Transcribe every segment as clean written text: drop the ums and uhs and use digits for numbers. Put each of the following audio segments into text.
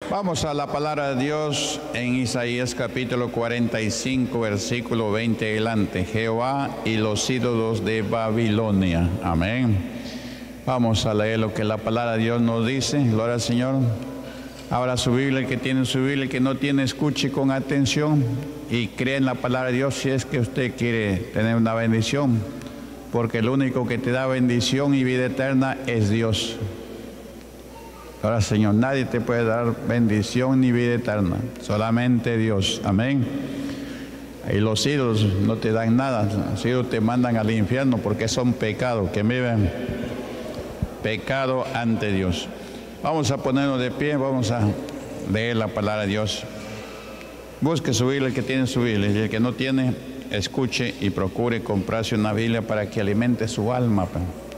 Vamos a la palabra de Dios en Isaías capítulo 45, versículo 20 adelante. Jehová y los ídolos de Babilonia. Amén. Vamos a leer lo que la palabra de Dios nos dice. Gloria al Señor. Abra su Biblia, el que tiene su Biblia, el que no tiene, escuche con atención y cree en la palabra de Dios si es que usted quiere tener una bendición. Porque el único que te da bendición y vida eterna es Dios. Ahora, Señor, nadie te puede dar bendición ni vida eterna, solamente Dios. Amén. Y los ídolos no te dan nada, los ídolos te mandan al infierno porque son pecados, que viven pecado ante Dios. Vamos a ponernos de pie, vamos a leer la palabra de Dios. Busque su Biblia, el que tiene su Biblia, y el que no tiene, escuche y procure comprarse una Biblia para que alimente su alma.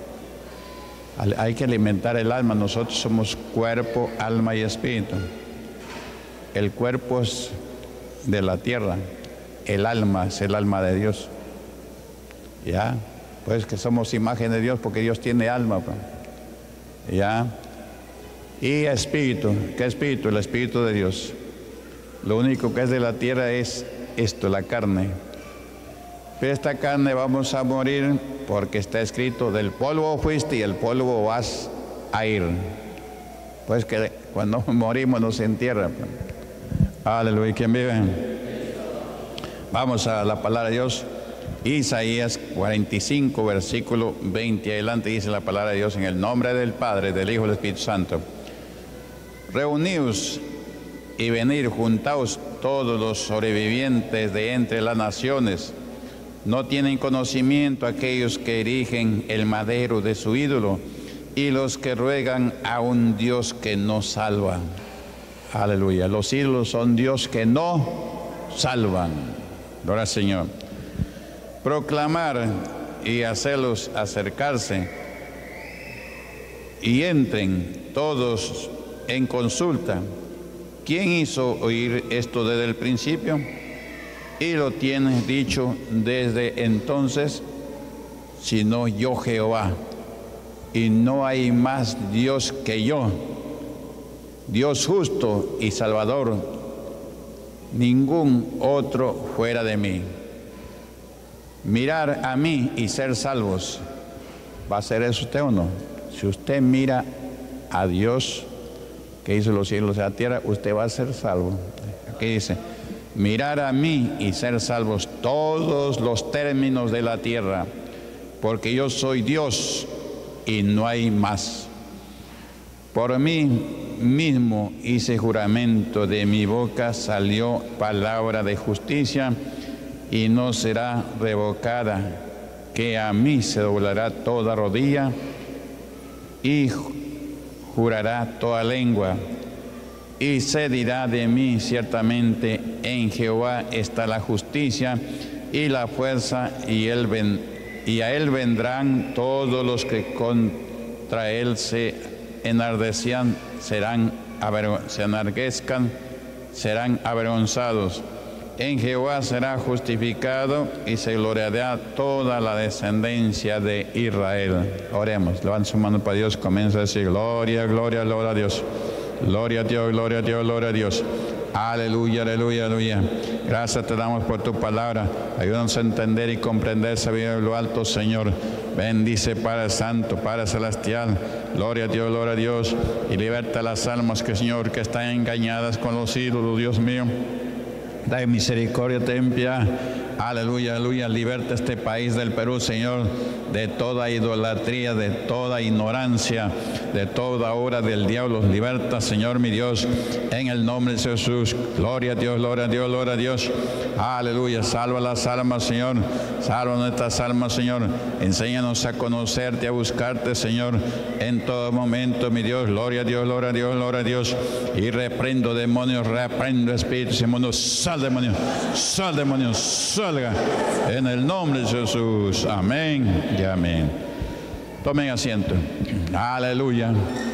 Hay que alimentar el alma. Nosotros somos cuerpo, alma y espíritu. El cuerpo es de la tierra, el alma es el alma de Dios. Ya, pues que somos imagen de Dios porque Dios tiene alma. Ya, y espíritu. ¿Qué espíritu? El espíritu de Dios. Lo único que es de la tierra es esto, la carne. Pero esta carne vamos a morir porque está escrito: del polvo fuiste y el polvo vas a ir. Pues que cuando morimos nos entierra. Aleluya. ¿Quién vive? Vamos a la palabra de Dios. Isaías 45, versículo 20 adelante, dice la palabra de Dios: en el nombre del Padre, del Hijo y del Espíritu Santo. Reuníos y venid, juntaos todos los sobrevivientes de entre las naciones. No tienen conocimiento aquellos que erigen el madero de su ídolo y los que ruegan a un Dios que no salva. Aleluya. Los ídolos son Dios que no salvan. Gloria al Señor. Proclamar y hacerlos acercarse y entren todos en consulta. ¿Quién hizo oír esto desde el principio? Y lo tienes dicho desde entonces, sino yo Jehová, y no hay más Dios que yo, Dios justo y salvador, ningún otro fuera de mí. Mirar a mí y ser salvos. ¿Va a ser eso usted o no? Si usted mira a Dios que hizo los cielos y la tierra, usted va a ser salvo. Aquí dice: mirar a mí y ser salvos todos los términos de la tierra, porque yo soy Dios y no hay más. Por mí mismo hice juramento, de mi boca salió palabra de justicia y no será revocada, que a mí se doblará toda rodilla y jurará toda lengua. Y se dirá de mí: ciertamente en Jehová está la justicia y la fuerza, y a él vendrán todos los que contra él se enardecían, se enarguezcan, serán avergonzados. En Jehová será justificado y se gloriará toda la descendencia de Israel. Oremos. Levanta su mano para Dios. Comienza a decir: gloria, gloria, gloria a Dios. Gloria a Dios, gloria a Dios, gloria a Dios. Aleluya, aleluya, aleluya. Gracias te damos por tu palabra. Ayúdanos a entender y comprender sabiduría de lo alto, Señor. Bendice, Padre Santo, Padre Celestial. Gloria a Dios, gloria a Dios. Y liberta las almas que, Señor, que están engañadas con los ídolos, Dios mío. Dai misericordia, ten piedad. Aleluya, aleluya. Liberta este país del Perú, Señor, de toda idolatría, de toda ignorancia, de toda obra del diablo. Liberta, Señor mi Dios, en el nombre de Jesús. Gloria a Dios, gloria a Dios, gloria a Dios. Aleluya. Salva las almas, Señor. Salva nuestras almas, Señor. Enséñanos a conocerte, a buscarte, Señor, en todo momento, mi Dios. Gloria a Dios, gloria a Dios, gloria a Dios. Y reprendo demonios, reprendo espíritus inmundos. Sal demonios, sal demonios, salga. En el nombre de Jesús. Amén y amén. Tomen asiento. Aleluya.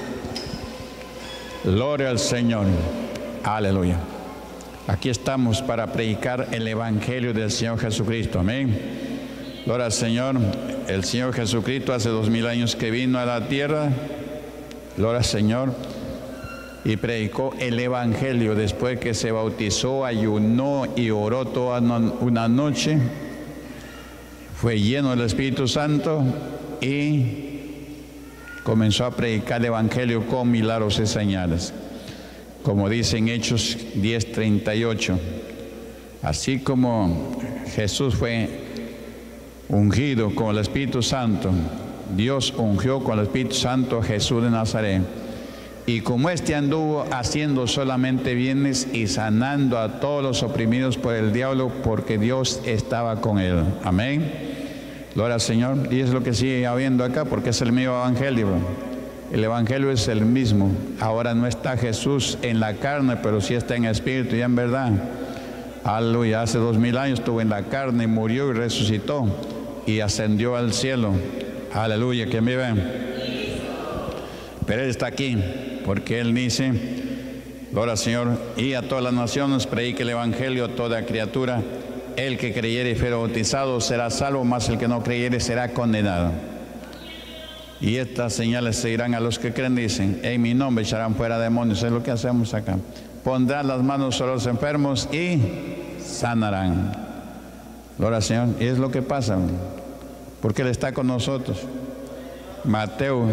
Gloria al Señor. Aleluya. Aquí estamos para predicar el Evangelio del Señor Jesucristo. Amén. Gloria al Señor. El Señor Jesucristo hace 2000 años que vino a la tierra. Gloria al Señor. y predicó el Evangelio. Después que se bautizó, ayunó y oró toda una noche, fue lleno del Espíritu Santo y comenzó a predicar el Evangelio con milagros y señales. Como dice en Hechos 10:38, así como Jesús fue ungido con el Espíritu Santo, Dios ungió con el Espíritu Santo a Jesús de Nazaret. Y como éste anduvo haciendo solamente bienes y sanando a todos los oprimidos por el diablo, porque Dios estaba con él. Amén. Gloria al Señor. Y es lo que sigue habiendo acá, porque es el mismo Evangelio. El Evangelio es el mismo. Ahora no está Jesús en la carne, pero sí está en espíritu y en verdad. Aleluya. Hace 2000 años estuvo en la carne, murió y resucitó y ascendió al cielo. Aleluya. ¿Quién vive? Pero Él está aquí, porque Él dice, gloria al Señor, y a todas las naciones predique el Evangelio a toda criatura. El que creyere y fuere bautizado será salvo, mas el que no creyere será condenado. Y estas señales seguirán a los que creen, dicen, en mi nombre echarán fuera demonios. Es lo que hacemos acá. Pondrán las manos sobre los enfermos y sanarán. Gloria al Señor. Y es lo que pasa, porque Él está con nosotros. Mateo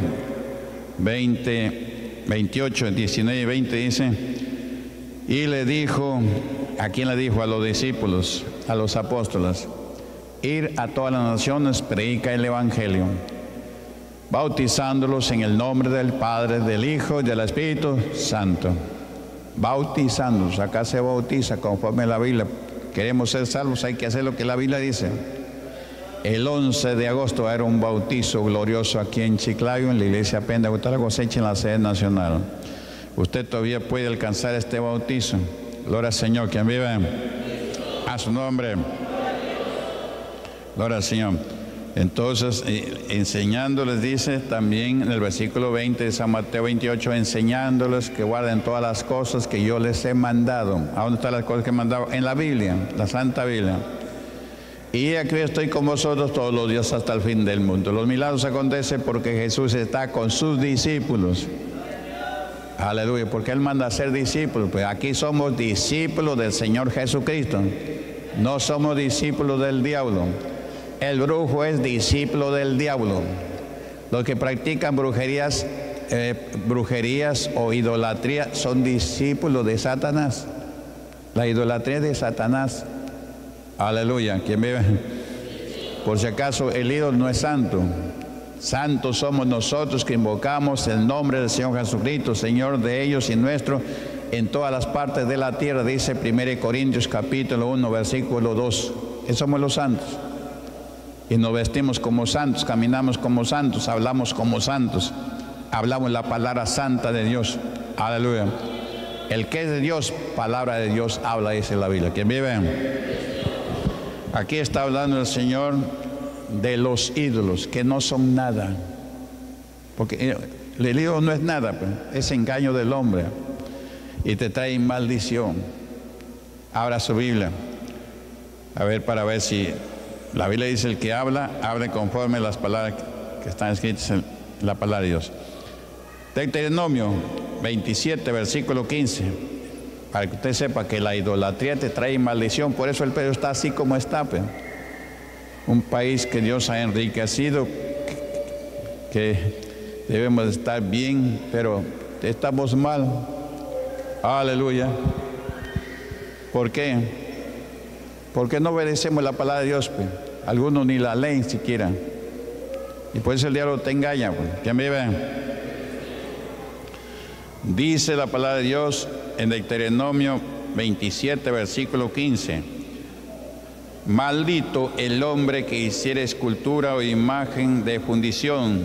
28, 19 y 20 dice, y le dijo, ¿a quién le dijo? A los discípulos, a los apóstoles, ir a todas las naciones, predica el Evangelio, bautizándolos en el nombre del Padre, del Hijo y del Espíritu Santo. Bautizándolos, acá se bautiza conforme la Biblia. Queremos ser salvos, hay que hacer lo que la Biblia dice. El 11 de agosto era un bautizo glorioso aquí en Chiclayo, en la iglesia Pentecostal Cosecha, en la sede nacional. Usted todavía puede alcanzar este bautizo. Gloria al Señor. ¿Quién vive? A su nombre. Gloria al Señor. Entonces, enseñándoles, dice también en el versículo 20 de San Mateo 28, enseñándoles que guarden todas las cosas que yo les he mandado. ¿A dónde están las cosas que he mandado? En la Biblia, la Santa Biblia. Y aquí estoy con vosotros todos los días hasta el fin del mundo. Los milagros acontecen porque Jesús está con sus discípulos. Aleluya, porque Él manda a ser discípulos. Pues aquí somos discípulos del Señor Jesucristo. No somos discípulos del diablo. El brujo es discípulo del diablo. Los que practican brujerías o idolatría son discípulos de Satanás. La idolatría es de Satanás. Aleluya. ¿Quién vive? Por si acaso el ídolo no es santo. Santos somos nosotros que invocamos el nombre del Señor Jesucristo, Señor de ellos y nuestro, en todas las partes de la tierra, dice 1 Corintios capítulo 1, versículo 2. Esos somos los santos. Y nos vestimos como santos, caminamos como santos, hablamos como santos. Hablamos la palabra santa de Dios. Aleluya. El que es de Dios, palabra de Dios habla, dice la Biblia. ¿Quién vive? Aquí está hablando el Señor de los ídolos, que no son nada. Porque el ídolo no es nada, es engaño del hombre. Y te trae maldición. Abra su Biblia. A ver, para ver si la Biblia dice el que habla, hable conforme las palabras que están escritas en la palabra de Dios. Deuteronomio 27, versículo 15. Para que usted sepa que la idolatría te trae maldición. Por eso el Pedro está así como está. Un país que Dios ha enriquecido, que debemos estar bien, pero estamos mal. Aleluya. ¿Por qué? Porque no obedecemos la palabra de Dios. Algunos ni la leen siquiera. Y por eso el diablo te engaña. ¿Quién vive? Dice la palabra de Dios en Deuteronomio 27, versículo 15. Maldito el hombre que hiciere escultura o imagen de fundición,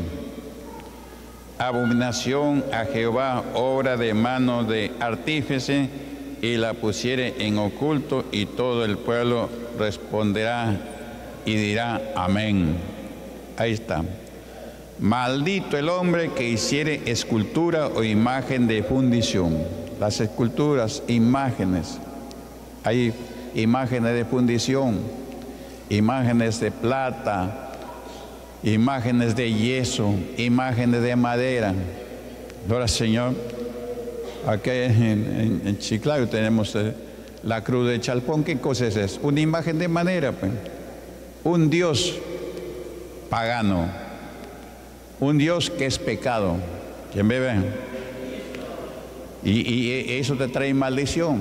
abominación a Jehová, obra de mano de artífice, y la pusiere en oculto, y todo el pueblo responderá y dirá amén. Ahí está. Maldito el hombre que hiciere escultura o imagen de fundición. Las esculturas, imágenes. Hay imágenes de fundición, imágenes de plata, imágenes de yeso, imágenes de madera. Gloria al Señor. Aquí en Chiclayo tenemos la cruz de Chalpón. ¿Qué cosa es eso? Una imagen de madera, pues. Un Dios pagano, un Dios que es pecado. ¿Quién me ve? Y eso te trae maldición.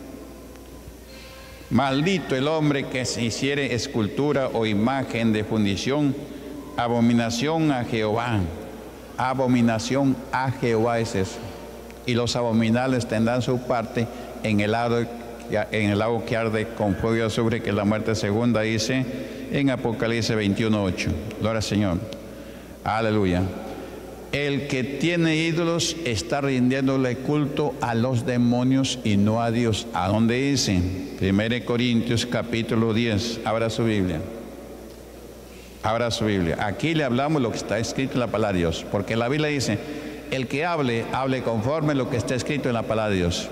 Maldito el hombre que se hiciere escultura o imagen de fundición, abominación a Jehová. Abominación a Jehová es eso. Y los abominables tendrán su parte en el lago que arde con fuego y azufre, que es la muerte segunda, dice en Apocalipsis 21:8. Gloria al Señor. Aleluya. El que tiene ídolos está rindiéndole culto a los demonios y no a Dios. ¿A dónde dice? 1 Corintios capítulo 10. Abra su Biblia. Abra su Biblia. Aquí le hablamos lo que está escrito en la palabra de Dios. Porque la Biblia dice, el que hable, hable conforme a lo que está escrito en la palabra de Dios.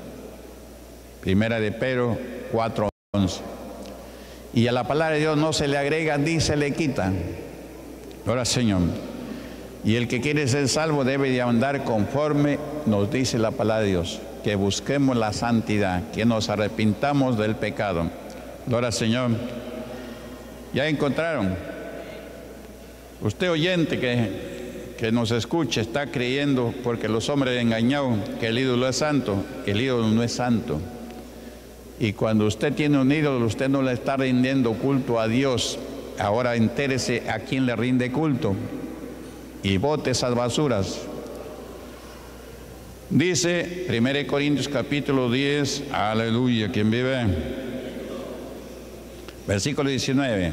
1 Pedro 4:11. Y a la palabra de Dios no se le agrega ni se le quita. Ahora, Señor. Y el que quiere ser salvo debe de andar conforme nos dice la palabra de Dios. Que busquemos la santidad, que nos arrepintamos del pecado. Ahora, Señor. ¿Ya encontraron? Usted oyente que nos escuche está creyendo, porque los hombres engañaron, que el ídolo es santo. El ídolo no es santo. Y cuando usted tiene un ídolo, usted no le está rindiendo culto a Dios. Ahora entérese a quién le rinde culto y bote esas basuras. Dice 1 Corintios capítulo 10, aleluya, ¿quién vive? Versículo 19.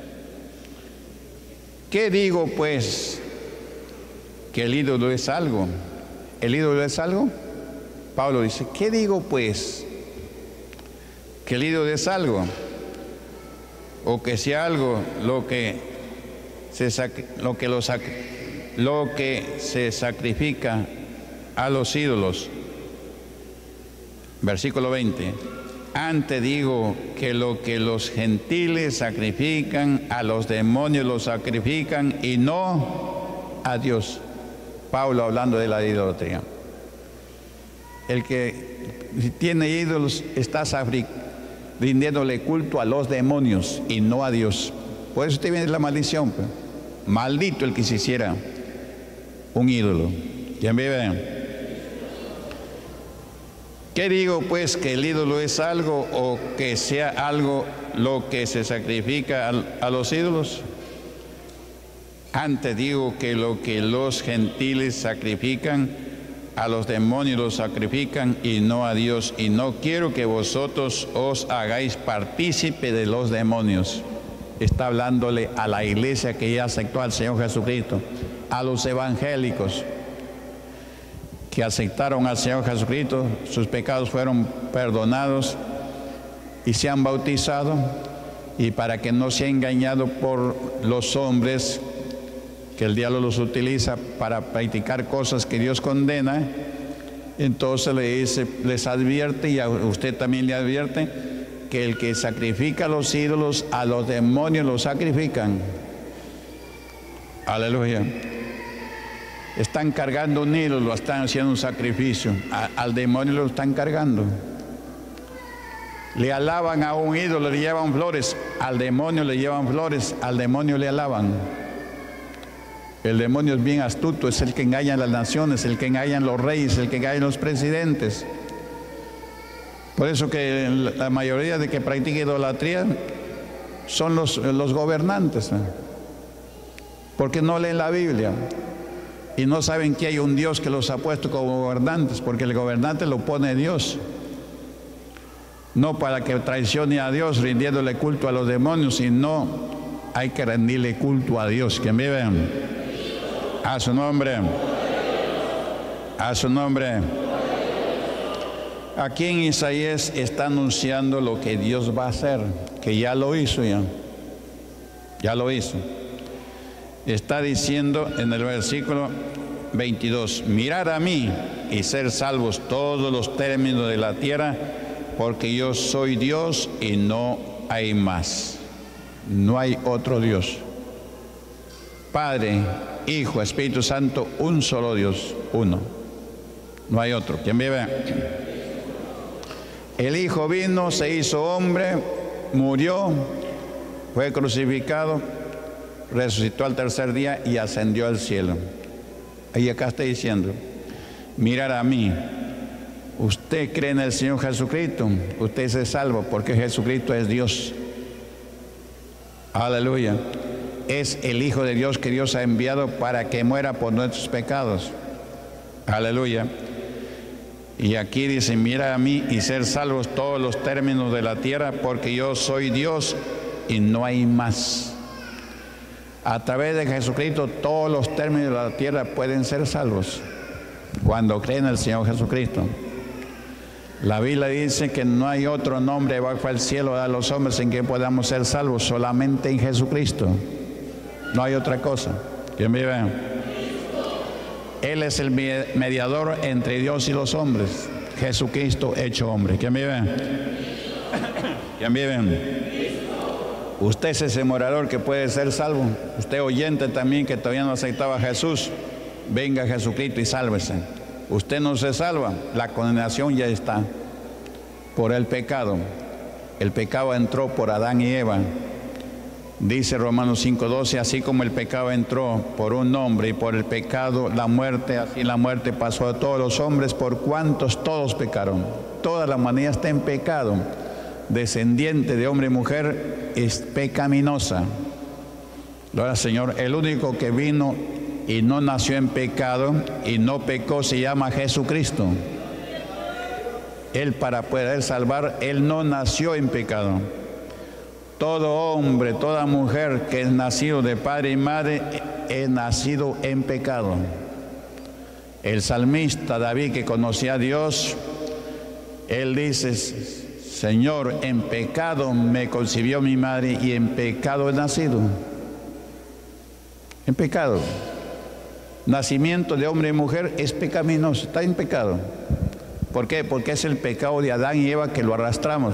¿Qué digo pues? Que el ídolo es algo. ¿El ídolo es algo? Pablo dice, ¿qué digo pues? Que el ídolo es algo, o que sea algo lo que se sacrifica a los ídolos. Versículo 20. Antes digo que lo que los gentiles sacrifican, a los demonios los sacrifican y no a Dios. Pablo hablando de la idolatría. El que tiene ídolos está rindiéndole culto a los demonios y no a Dios. Por eso te viene la maldición, pues. Maldito el que se hiciera un ídolo. ¿Quién vive? ¿Qué digo pues? Que el ídolo es algo, o que sea algo lo que se sacrifica a los ídolos. Antes digo que lo que los gentiles sacrifican, a los demonios los sacrifican y no a Dios. Y no quiero que vosotros os hagáis partícipe de los demonios. Está hablándole a la iglesia que ya aceptó al Señor Jesucristo, a los evangélicos que aceptaron al Señor Jesucristo, sus pecados fueron perdonados y se han bautizado. Y para que no sea engañado por los hombres, que el diablo los utiliza para practicar cosas que Dios condena, entonces les advierte, y a usted también le advierte, que el que sacrifica a los ídolos, a los demonios los sacrifican. Aleluya. Están cargando un ídolo, están haciendo un sacrificio. Al demonio lo están cargando. Le alaban a un ídolo, le llevan flores. Al demonio le llevan flores, al demonio le alaban. El demonio es bien astuto, es el que engaña a las naciones, el que engaña a los reyes, el que engaña a los presidentes. Por eso que la mayoría de que practica idolatría son los gobernantes, ¿no? Porque no leen la Biblia y no saben que hay un Dios que los ha puesto como gobernantes, porque el gobernante lo pone Dios. No para que traicione a Dios rindiéndole culto a los demonios, sino hay que rendirle culto a Dios. ¿Quién vive? A su nombre. A su nombre. Aquí en Isaías está anunciando lo que Dios va a hacer, que ya lo hizo ya. Ya lo hizo. Está diciendo en el versículo 22, mirad a mí y ser salvos todos los términos de la tierra, porque yo soy Dios y no hay más. No hay otro Dios. Padre, Hijo, Espíritu Santo, un solo Dios, uno. No hay otro. ¿Quién vive? El Hijo vino, se hizo hombre, murió, fue crucificado, resucitó al tercer día y ascendió al cielo. Ahí acá está diciendo, mirar a mí. Usted cree en el Señor Jesucristo, usted se salva porque Jesucristo es Dios. Aleluya. Es el Hijo de Dios que Dios ha enviado para que muera por nuestros pecados. Aleluya. Y aquí dice, mira a mí y ser salvos todos los términos de la tierra, porque yo soy Dios y no hay más. A través de Jesucristo todos los términos de la tierra pueden ser salvos cuando creen en el Señor Jesucristo. La Biblia dice que no hay otro nombre bajo el cielo a los hombres en que podamos ser salvos, solamente en Jesucristo. No hay otra cosa. ¿Quién vive? Él es el mediador entre Dios y los hombres. Jesucristo hecho hombre. ¿Quién vive? ¿Quién vive? Usted es ese morador que puede ser salvo. Usted oyente también que todavía no aceptaba a Jesús. Venga a Jesucristo y sálvese. Usted no se salva, la condenación ya está por el pecado. El pecado entró por Adán y Eva. Dice Romanos 5:12, así como el pecado entró por un hombre y por el pecado la muerte, así la muerte pasó a todos los hombres por cuantos todos pecaron. Toda la humanidad está en pecado. Descendiente de hombre y mujer es pecaminosa. Ahora, Señor, el único que vino y no nació en pecado y no pecó se llama Jesucristo. Él, para poder salvar, Él no nació en pecado. Todo hombre, toda mujer que es nacido de padre y madre es nacido en pecado. El salmista David, que conocía a Dios, él dice, Señor, en pecado me concibió mi madre y en pecado he nacido. En pecado. Nacimiento de hombre y mujer es pecaminoso, está en pecado. ¿Por qué? Porque es el pecado de Adán y Eva que lo arrastramos.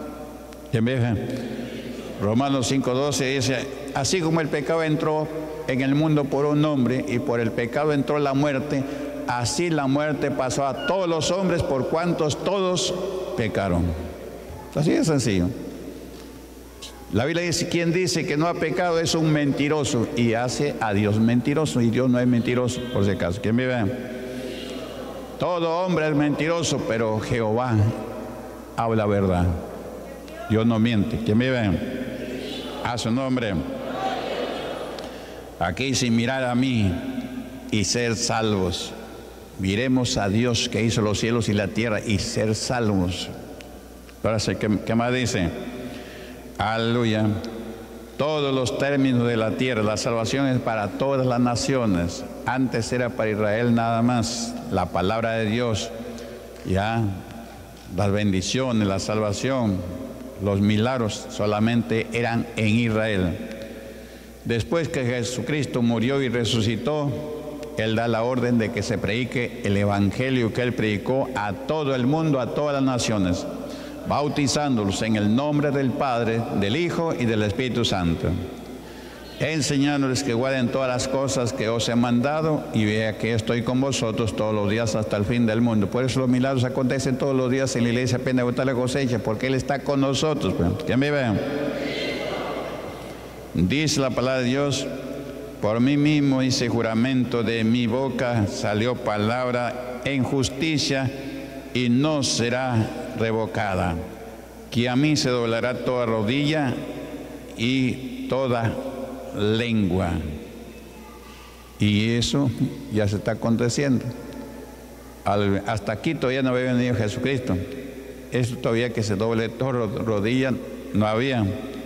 Romanos 5:12 dice, así como el pecado entró en el mundo por un hombre y por el pecado entró la muerte, así la muerte pasó a todos los hombres por cuantos todos pecaron. Así de sencillo. La Biblia dice, quien dice que no ha pecado es un mentiroso y hace a Dios mentiroso, y Dios no es mentiroso, por si acaso. ¿Quién me ve? Todo hombre es mentiroso, pero Jehová habla verdad. Dios no miente. ¿Quién me ve? A su nombre. Aquí sin mirar a mí y ser salvos. Miremos a Dios que hizo los cielos y la tierra y ser salvos. Ahora, ¿qué más dice? Aleluya. Todos los términos de la tierra, la salvación es para todas las naciones. Antes era para Israel nada más. La palabra de Dios, ya, las bendiciones, la salvación, los milagros solamente eran en Israel. Después que Jesucristo murió y resucitó, Él da la orden de que se predique el evangelio que Él predicó a todo el mundo, a todas las naciones, bautizándolos en el nombre del Padre, del Hijo y del Espíritu Santo, enseñándoles que guarden todas las cosas que os he mandado, y vea que estoy con vosotros todos los días hasta el fin del mundo. Por eso los milagros acontecen todos los días en la iglesia Pentecostal de la Cosecha, porque Él está con nosotros. ¿Quién me ve? Dice la palabra de Dios, por mí mismo hice juramento, de mi boca salió palabra en justicia y no será revocada, que a mí se doblará toda rodilla y toda lengua. Y eso ya se está aconteciendo. Hasta aquí todavía no había venido Jesucristo. Eso todavía que se doble toda rodilla no había.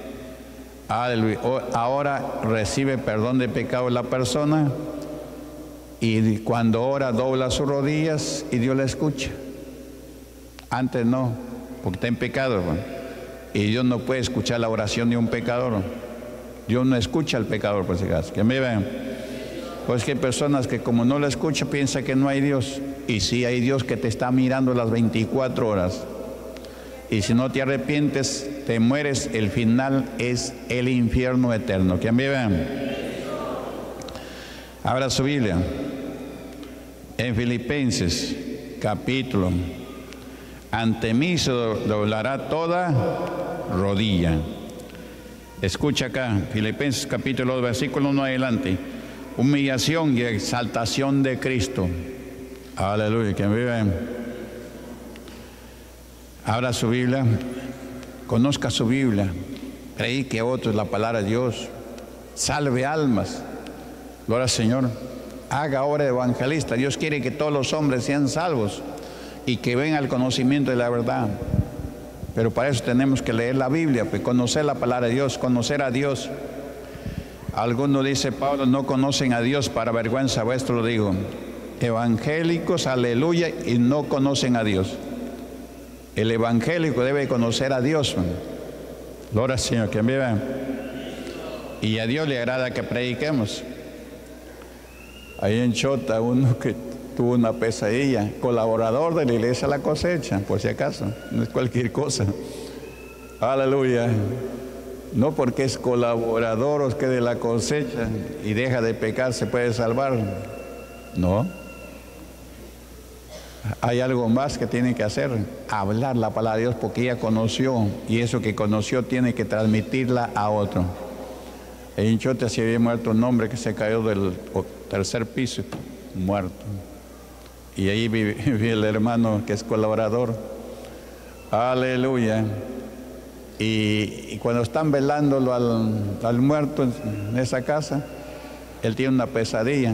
Ahora recibe perdón de pecado la persona, y cuando ora dobla sus rodillas y Dios la escucha. Antes no, porque está en pecado, y Dios no puede escuchar la oración de un pecador. Dios no escucha al pecador, por si acaso. ¿Que me ven? Pues que hay personas que como no la escuchan piensan que no hay Dios, y sí hay Dios que te está mirando las 24 horas. Y si no te arrepientes, te mueres, el final es el infierno eterno. ¿Quién vive? Abra su Biblia en Filipenses capítulo. Ante mí se doblará toda rodilla. Escucha acá, Filipenses capítulo 2, versículo 1 adelante. Humillación y exaltación de Cristo. Aleluya, que vive. Abra su Biblia, conozca su Biblia, predique a otros la palabra de Dios, salve almas. Gloria al Señor. Haga obra de evangelista. Dios quiere que todos los hombres sean salvos y que vengan al conocimiento de la verdad. Pero para eso tenemos que leer la Biblia, pues conocer la palabra de Dios, conocer a Dios. Algunos, dice Pablo, no conocen a Dios, para vergüenza vuestra lo digo. Evangélicos, aleluya, y no conocen a Dios. El evangélico debe conocer a Dios. Gloria al Señor, que viva. Y a Dios le agrada que prediquemos. Ahí en Chota, uno que tuvo una pesadilla, colaborador de la iglesia La Cosecha, por si acaso, no es cualquier cosa. Aleluya. No porque es colaborador o es que de la cosecha y deja de pecar se puede salvar. No. Hay algo más que tiene que hacer, hablar la palabra de Dios, porque ella conoció, y eso que conoció tiene que transmitirla a otro. En Chota se había muerto un hombre que se cayó del tercer piso, muerto. Y ahí vive el hermano que es colaborador. Aleluya. Y cuando están velándolo al muerto en esa casa, él tiene una pesadilla.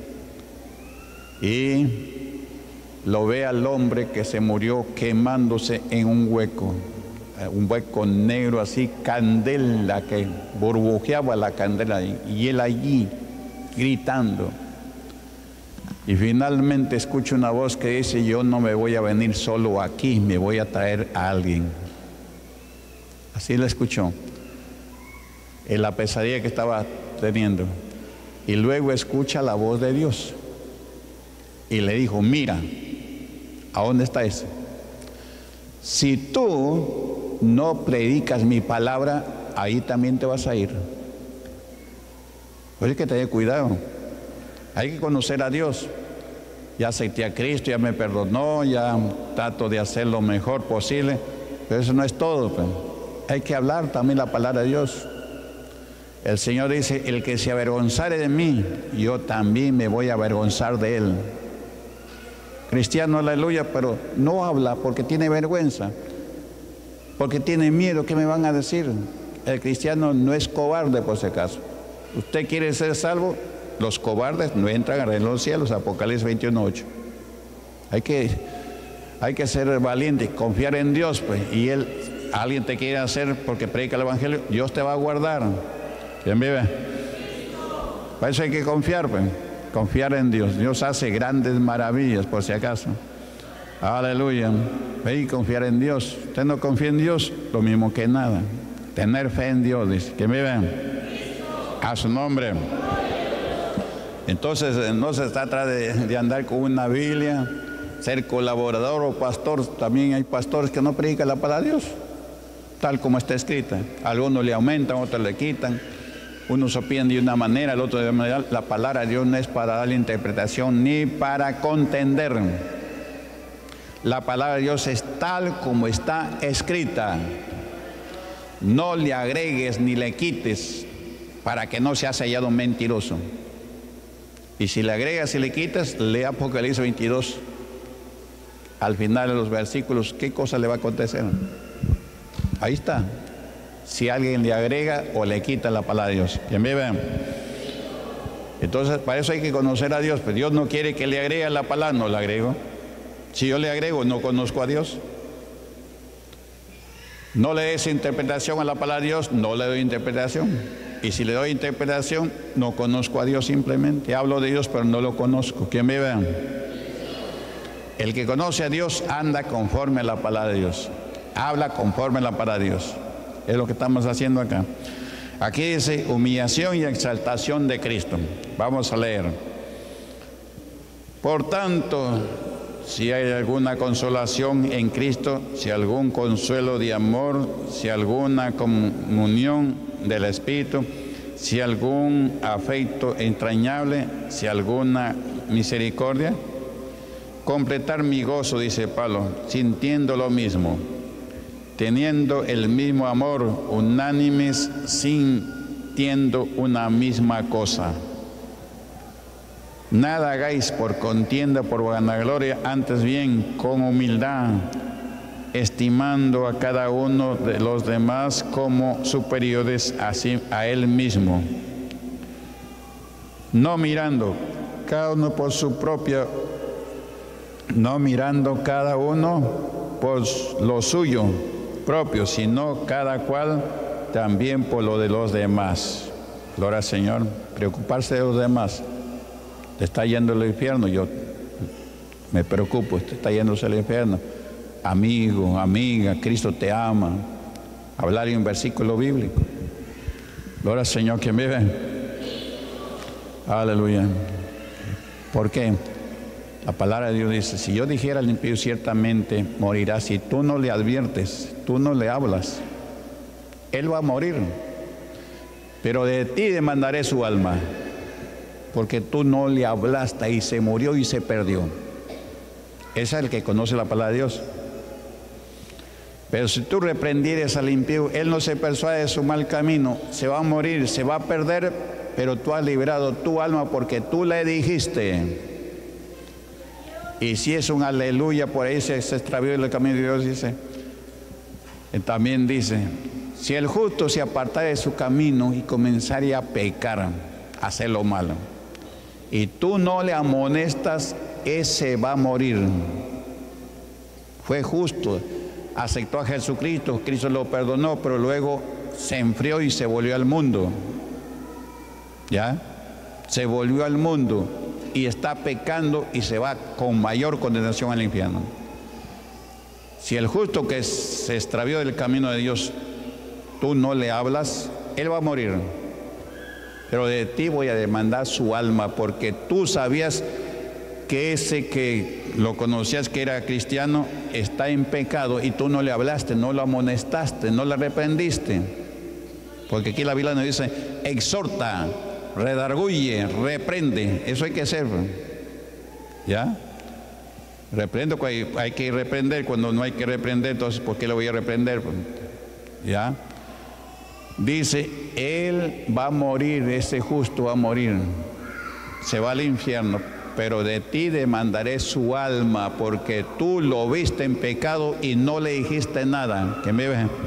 Y lo ve al hombre que se murió quemándose en un hueco negro así, candela, que burbujeaba la candela, y él allí gritando. Y finalmente escucha una voz que dice: yo no me voy a venir solo aquí, me voy a traer a alguien. Así la escuchó, en la pesadilla que estaba teniendo. Y luego escucha la voz de Dios y le dijo: mira, ¿a dónde está ese? Si tú no predicas mi palabra, ahí también te vas a ir. Pues hay que tener cuidado. Hay que conocer a Dios. Ya acepté a Cristo, ya me perdonó, ya trato de hacer lo mejor posible. Pero eso no es todo, pues. Hay que hablar también la palabra de Dios. El Señor dice: el que se avergonzare de mí, yo también me voy a avergonzar de él. Cristiano, aleluya, pero no habla porque tiene vergüenza, porque tiene miedo. ¿Qué me van a decir? El cristiano no es cobarde, por si acaso. ¿Usted quiere ser salvo? Los cobardes no entran al reino de los cielos, Apocalipsis 21:8. Hay que ser valiente, confiar en Dios, pues. Y alguien te quiere hacer porque predica el evangelio, Dios te va a guardar. ¿Quién vive? Para eso hay que confiar, pues. Confiar en Dios. Dios hace grandes maravillas, por si acaso. Aleluya. Y confiar en Dios. Usted no confía en Dios, lo mismo que nada. Tener fe en Dios, dice. ¿Quién vive? A su nombre. Entonces no se trata de andar con una Biblia, ser colaborador o pastor. También hay pastores que no predican la palabra de Dios tal como está escrita. Algunos le aumentan, otros le quitan. Uno se opina de una manera, el otro de otra manera. La palabra de Dios no es para darle interpretación ni para contender. La palabra de Dios es tal como está escrita. No le agregues ni le quites, para que no seas hallado mentiroso. Y si le agregas y le quitas, lee Apocalipsis 22. Al final de los versículos, ¿qué cosa le va a acontecer? Ahí está. Si alguien le agrega o le quita la palabra de Dios. ¿Quién vive? Entonces, para eso hay que conocer a Dios. Pero Dios no quiere que le agregue la palabra, no la agrego. Si yo le agrego, no conozco a Dios. No le des interpretación a la palabra de Dios, no le doy interpretación. Y si le doy interpretación, no conozco a Dios simplemente. Hablo de Dios, pero no lo conozco. ¿Quién vive? El que conoce a Dios anda conforme a la palabra de Dios. Habla conforme a la palabra de Dios. Es lo que estamos haciendo acá. Aquí dice humillación y exaltación de Cristo. Vamos a leer. Por tanto, si hay alguna consolación en Cristo, si algún consuelo de amor, si alguna comunión del Espíritu, si algún afecto entrañable, si alguna misericordia, completar mi gozo, dice Pablo, sintiendo lo mismo, teniendo el mismo amor, unánimes, sintiendo una misma cosa. Nada hagáis por contienda, por vanagloria, antes bien con humildad, estimando a cada uno de los demás como superiores a él mismo, no mirando cada uno por su propia, no mirando cada uno por lo suyo propio, sino cada cual también por lo de los demás. Gloria al Señor. Preocuparse de los demás. Te está yendo al infierno, yo me preocupo, te está yéndose al infierno. Amigo, amiga, Cristo te ama. Hablar en un versículo bíblico. Gloria al Señor, quien vive. Aleluya. ¿Por qué? La palabra de Dios dice, si yo dijera al impío ciertamente morirá, si tú no le adviertes, tú no le hablas, él va a morir. Pero de ti demandaré su alma, porque tú no le hablaste y se murió y se perdió. Ese es el que conoce la palabra de Dios. Pero si tú reprendieres al impío, él no se persuade de su mal camino, se va a morir, se va a perder, pero tú has librado tu alma porque tú le dijiste. Y si es un aleluya, por ahí se extravió el camino de Dios, dice. También dice, si el justo se apartara de su camino y comenzaría a pecar, a hacer lo malo, y tú no le amonestas, ese va a morir. Fue justo, aceptó a Jesucristo, Cristo lo perdonó, pero luego se enfrió y se volvió al mundo. ¿Ya? Se volvió al mundo y está pecando y se va con mayor condenación al infierno. Si el justo que se extravió del camino de Dios, tú no le hablas, él va a morir. Pero de ti voy a demandar su alma, porque tú sabías que ese que lo conocías que era cristiano está en pecado y tú no le hablaste, no lo amonestaste, no le reprendiste. Porque aquí la Biblia nos dice, exhorta, redarguye, reprende. Eso hay que hacer. ¿Ya? Reprendo, hay que reprender. Cuando no hay que reprender, entonces ¿por qué le voy a reprender? ¿Ya? Dice, él va a morir, ese justo va a morir, se va al infierno, pero de ti demandaré su alma, porque tú lo viste en pecado y no le dijiste nada. ¿Que me ve?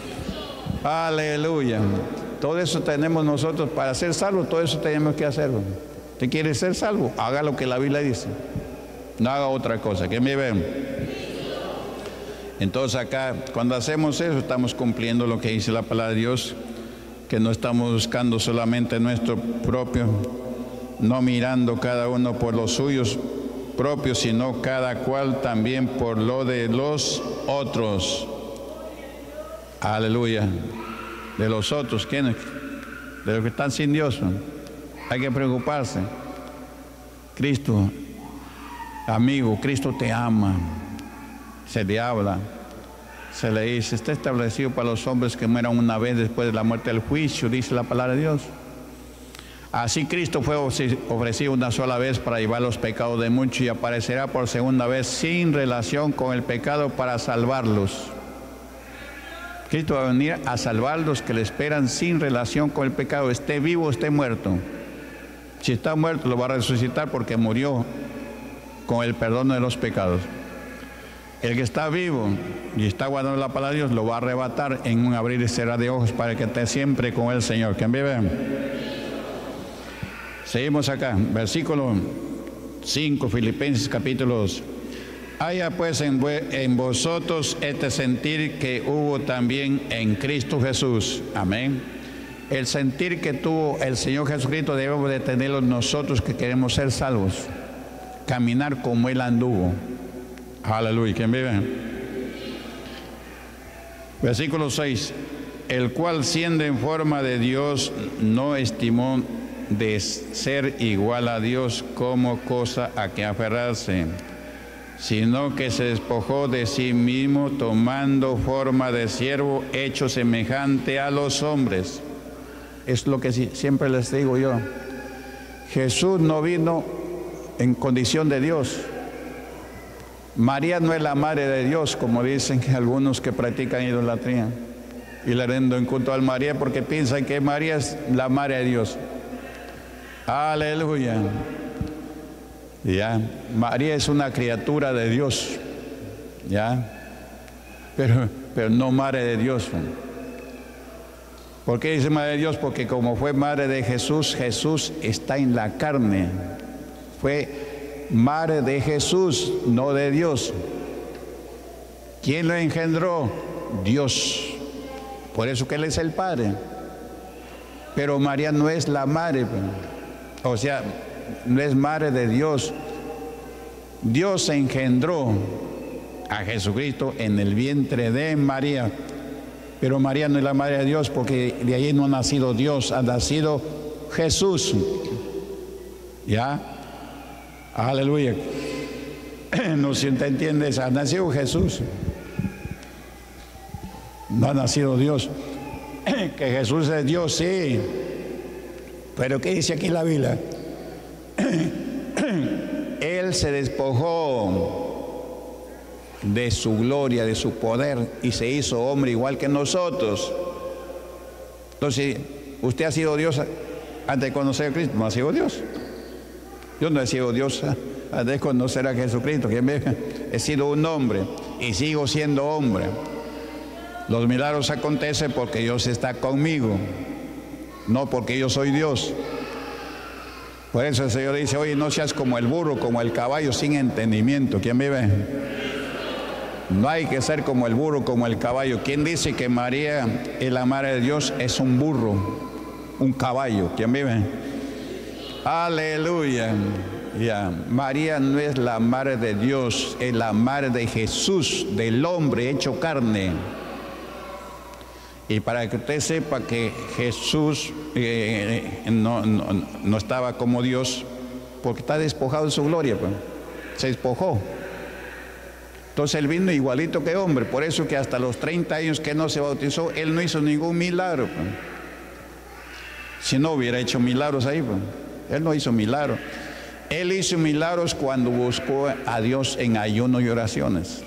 Aleluya. Todo eso tenemos nosotros para ser salvos, todo eso tenemos que hacerlo. ¿Usted quiere ser salvo? Haga lo que la Biblia dice, no haga otra cosa. ¿Que me ven? Entonces acá, cuando hacemos eso, estamos cumpliendo lo que dice la palabra de Dios, que no estamos buscando solamente nuestro propio, no mirando cada uno por los suyos propios, sino cada cual también por lo de los otros. Aleluya. De los otros, ¿quiénes? De los que están sin Dios. Hay que preocuparse. Cristo, amigo, Cristo te ama. Se le habla, se le dice, está establecido para los hombres que mueran una vez después de la muerte del juicio, dice la palabra de Dios. Así Cristo fue ofrecido una sola vez para llevar los pecados de muchos y aparecerá por segunda vez sin relación con el pecado para salvarlos. Cristo va a venir a salvar los que le esperan sin relación con el pecado, esté vivo o esté muerto. Si está muerto lo va a resucitar porque murió con el perdón de los pecados. El que está vivo y está guardando la palabra de Dios lo va a arrebatar en un abrir y cerrar de ojos para que esté siempre con el Señor. ¿Quién vive? Seguimos acá, versículo 5, Filipenses capítulo 2. Haya pues en vosotros este sentir que hubo también en Cristo Jesús. Amén. El sentir que tuvo el Señor Jesucristo debemos de tenerlo nosotros que queremos ser salvos. Caminar como Él anduvo. Aleluya. ¿Quién vive? Versículo 6. El cual siendo en forma de Dios no estimó de ser igual a Dios como cosa a que aferrarse, sino que se despojó de sí mismo, tomando forma de siervo, hecho semejante a los hombres. Es lo que siempre les digo yo. Jesús no vino en condición de Dios, María no es la madre de Dios, como dicen que algunos que practican idolatría y le rinden culto al María porque piensan que María es la madre de Dios. Aleluya. Ya, María es una criatura de Dios, ya, pero no madre de Dios. ¿Por qué dice madre de Dios? Porque como fue madre de Jesús, Jesús está en la carne. Fue madre de Jesús, no de Dios. ¿Quién lo engendró? Dios. Por eso que Él es el Padre. Pero María no es la madre, o sea, no es madre de Dios. Dios engendró a Jesucristo en el vientre de María. Pero María no es la madre de Dios porque de ahí no ha nacido Dios, ha nacido Jesús. ¿Ya? Aleluya. No sé si usted entiende eso, ha nacido Jesús. No ha nacido Dios. Que Jesús es Dios, sí. Pero ¿qué dice aquí la Biblia? Él se despojó de su gloria, de su poder, y se hizo hombre igual que nosotros. Entonces, usted ha sido Dios antes de conocer a Cristo. No ha sido Dios. Yo no he sido Dios antes de conocer a Jesucristo. He sido un hombre y sigo siendo hombre. Los milagros acontecen porque Dios está conmigo, no porque yo soy Dios. Por eso el Señor dice: oye, no seas como el burro, como el caballo sin entendimiento. ¿Quién vive? No hay que ser como el burro, como el caballo. ¿Quién dice que María es la madre de Dios? Es un burro, un caballo. ¿Quién vive? Aleluya. Ya. María no es la madre de Dios, es la madre de Jesús, del hombre hecho carne. Y para que usted sepa que Jesús no estaba como Dios, porque está despojado de su gloria, pues. Se despojó. Entonces Él vino igualito que hombre. Por eso que hasta los 30 años que no se bautizó, Él no hizo ningún milagro, pues. Si no hubiera hecho milagros ahí, pues. Él no hizo milagros. Él hizo milagros cuando buscó a Dios en ayuno y oraciones.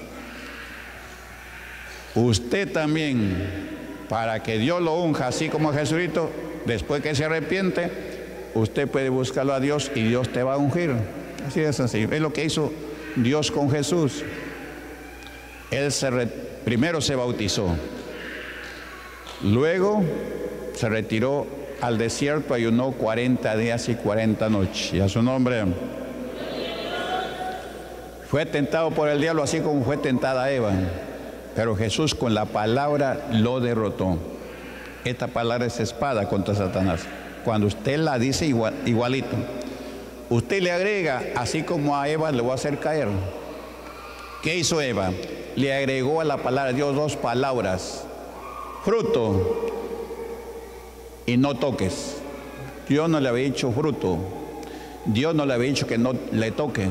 Usted también, para que Dios lo unja así como a Jesucristo, después que se arrepiente, usted puede buscarlo a Dios y Dios te va a ungir. Así es así. Es lo que hizo Dios con Jesús. Él primero se bautizó, luego se retiró al desierto, ayunó 40 días y 40 noches. Y a su nombre. Fue tentado por el diablo así como fue tentada Eva. Pero Jesús con la palabra lo derrotó. Esta palabra es espada contra Satanás. Cuando usted la dice igualito, usted le agrega, así como a Eva le va a hacer caer. ¿Qué hizo Eva? Le agregó a la palabra de Dios dos palabras: fruto y no toques. Dios no le había dicho fruto. Dios no le había dicho que no le toquen.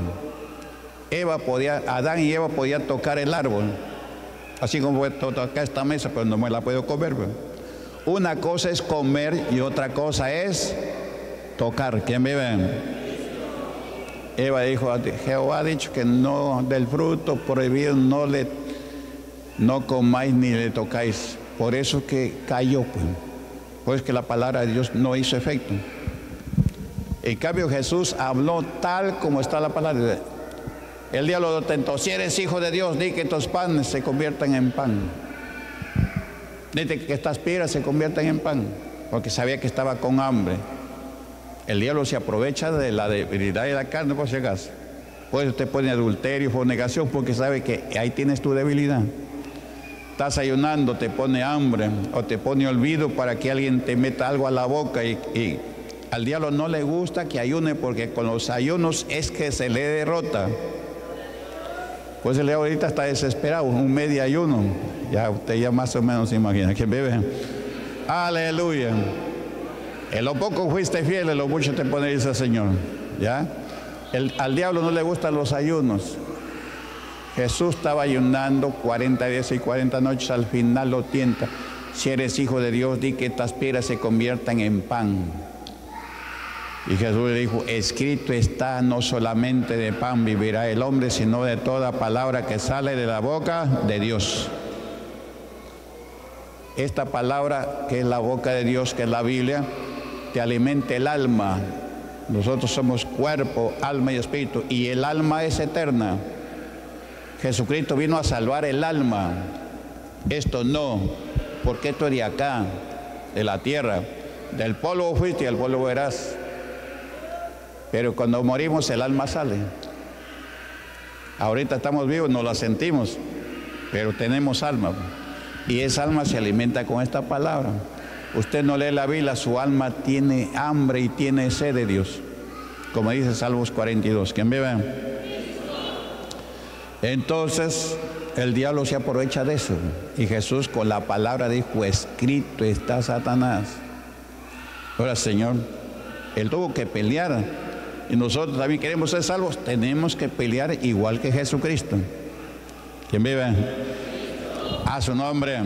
Adán y Eva podían tocar el árbol, así como voy a tocar esta mesa, pero no me la puedo comer. Una cosa es comer y otra cosa es tocar. ¿Quién vive? Eva dijo: Jehová ha dicho que no, del fruto prohibido no comáis ni le tocáis. Por eso que cayó, pues. Pues que la palabra de Dios no hizo efecto. En cambio Jesús habló tal como está la palabra. El diablo lo tentó: si eres hijo de Dios, di que estos panes se conviertan en pan. Dite que estas piedras se conviertan en pan. Porque sabía que estaba con hambre. El diablo se aprovecha de la debilidad de la carne, por si acaso. Por eso te pone adulterio, fornicación, porque sabe que ahí tienes tu debilidad. Estás ayunando, te pone hambre o te pone olvido para que alguien te meta algo a la boca, y al diablo no le gusta que ayune, porque con los ayunos es que se le derrota. Pues el diablo ahorita está desesperado, un medio ayuno. Ya usted ya más o menos se imagina. ¿Quién vive? Aleluya. En lo poco fuiste fiel, en lo mucho te pone, dice el Señor. ¿Ya? Al diablo no le gustan los ayunos. Jesús estaba ayunando 40 días y 40 noches, al final lo tienta: si eres hijo de Dios, di que estas piedras se conviertan en pan. Y Jesús le dijo, escrito está, no solamente de pan vivirá el hombre, sino de toda palabra que sale de la boca de Dios. Esta palabra que es la boca de Dios, que es la Biblia, te alimenta el alma. Nosotros somos cuerpo, alma y espíritu, y el alma es eterna. Jesucristo vino a salvar el alma. Esto no, porque esto es de acá, de la tierra. Del polvo fuiste y al polvo verás. Pero cuando morimos el alma sale. Ahorita estamos vivos, no la sentimos, pero tenemos alma. Y esa alma se alimenta con esta palabra. Usted no lee la Biblia, su alma tiene hambre y tiene sed de Dios. Como dice Salmos 42. ¿Quién vive? Entonces, el diablo se aprovecha de eso. Y Jesús con la palabra dijo, escrito está, Satanás. Ahora, Señor, Él tuvo que pelear. Y nosotros también queremos ser salvos. Tenemos que pelear igual que Jesucristo. ¿Quién vive? A su nombre.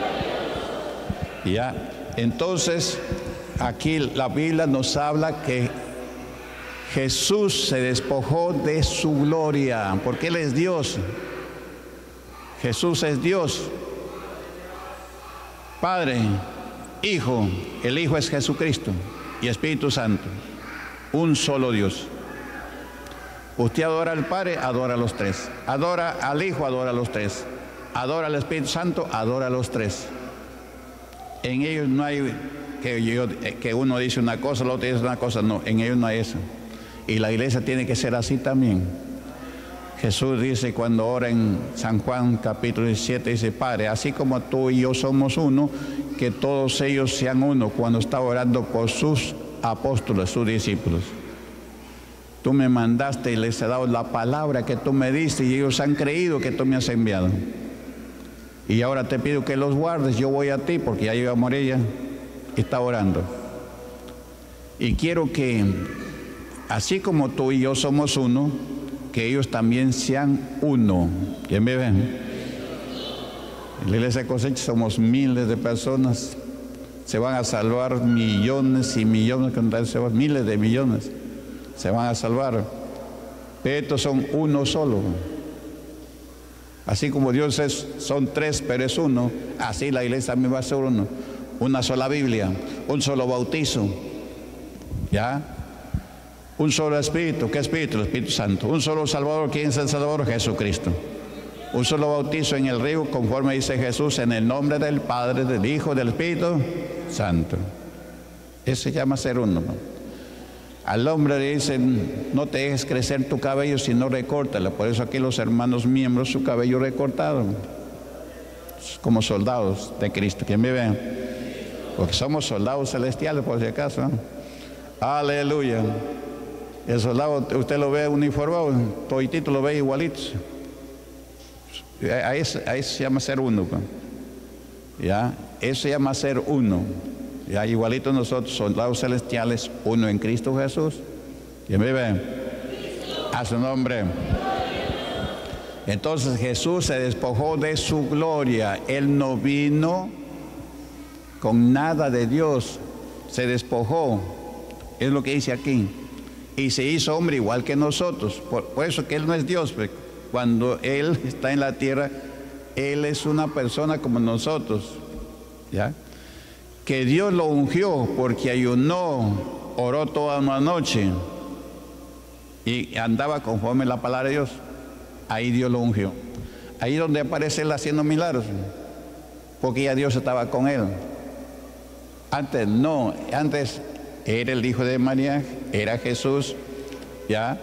Ya. Entonces, aquí la Biblia nos habla que Jesús se despojó de su gloria, porque Él es Dios. Jesús es Dios. Padre, Hijo, el Hijo es Jesucristo y Espíritu Santo. Un solo Dios. Usted adora al Padre, adora a los tres. Adora al Hijo, adora a los tres. Adora al Espíritu Santo, adora a los tres. En ellos no hay que uno dice una cosa, el otro dice una cosa. No, en ellos no hay eso. Y la iglesia tiene que ser así también. Jesús dice cuando ora en San Juan capítulo 17, dice, Padre, así como tú y yo somos uno, que todos ellos sean uno, cuando está orando por sus apóstoles, sus discípulos. Tú me mandaste y les he dado la palabra que tú me diste y ellos han creído que tú me has enviado. Y ahora te pido que los guardes, yo voy a ti porque ya iba a morir ya. Está orando. Y quiero que, así como tú y yo somos uno, que ellos también sean uno. ¿Quién me ve? En la iglesia de Cosecha somos miles de personas. Se van a salvar millones y millones, miles de millones. Se van a salvar. Pero estos son uno solo. Así como Dios son tres, pero es uno, así la iglesia también va a ser uno. Una sola Biblia, un solo bautizo, ¿ya? Un solo Espíritu. ¿Qué Espíritu? El Espíritu Santo. Un solo Salvador. ¿Quién es el Salvador? Jesucristo. Un solo bautizo en el río, conforme dice Jesús, en el nombre del Padre, del Hijo, del Espíritu Santo. Eso se llama ser uno, ¿no? Al hombre le dicen, no te dejes crecer tu cabello, sino recórtalo. Por eso aquí los hermanos miembros, su cabello recortado, como soldados de Cristo. ¿Quién me ve? Porque somos soldados celestiales, por si acaso, ¿no? Aleluya. El soldado, usted lo ve uniformado, toditito lo ve igualito. A eso se llama ser uno, ¿no? ¿Ya? Eso se llama ser uno. Ya, igualito nosotros, soldados celestiales, uno en Cristo Jesús. ¿Quién vive? A su nombre. Entonces Jesús se despojó de su gloria. Él no vino con nada de Dios. Se despojó. Es lo que dice aquí. Y se hizo hombre igual que nosotros. Por eso que Él no es Dios. Cuando Él está en la tierra, Él es una persona como nosotros. ¿Ya? Que Dios lo ungió porque ayunó, oró toda una noche y andaba conforme a la palabra de Dios. Ahí Dios lo ungió. Ahí donde aparece Él haciendo milagros, porque ya Dios estaba con Él. Antes no, antes era el hijo de María, era Jesús, ya,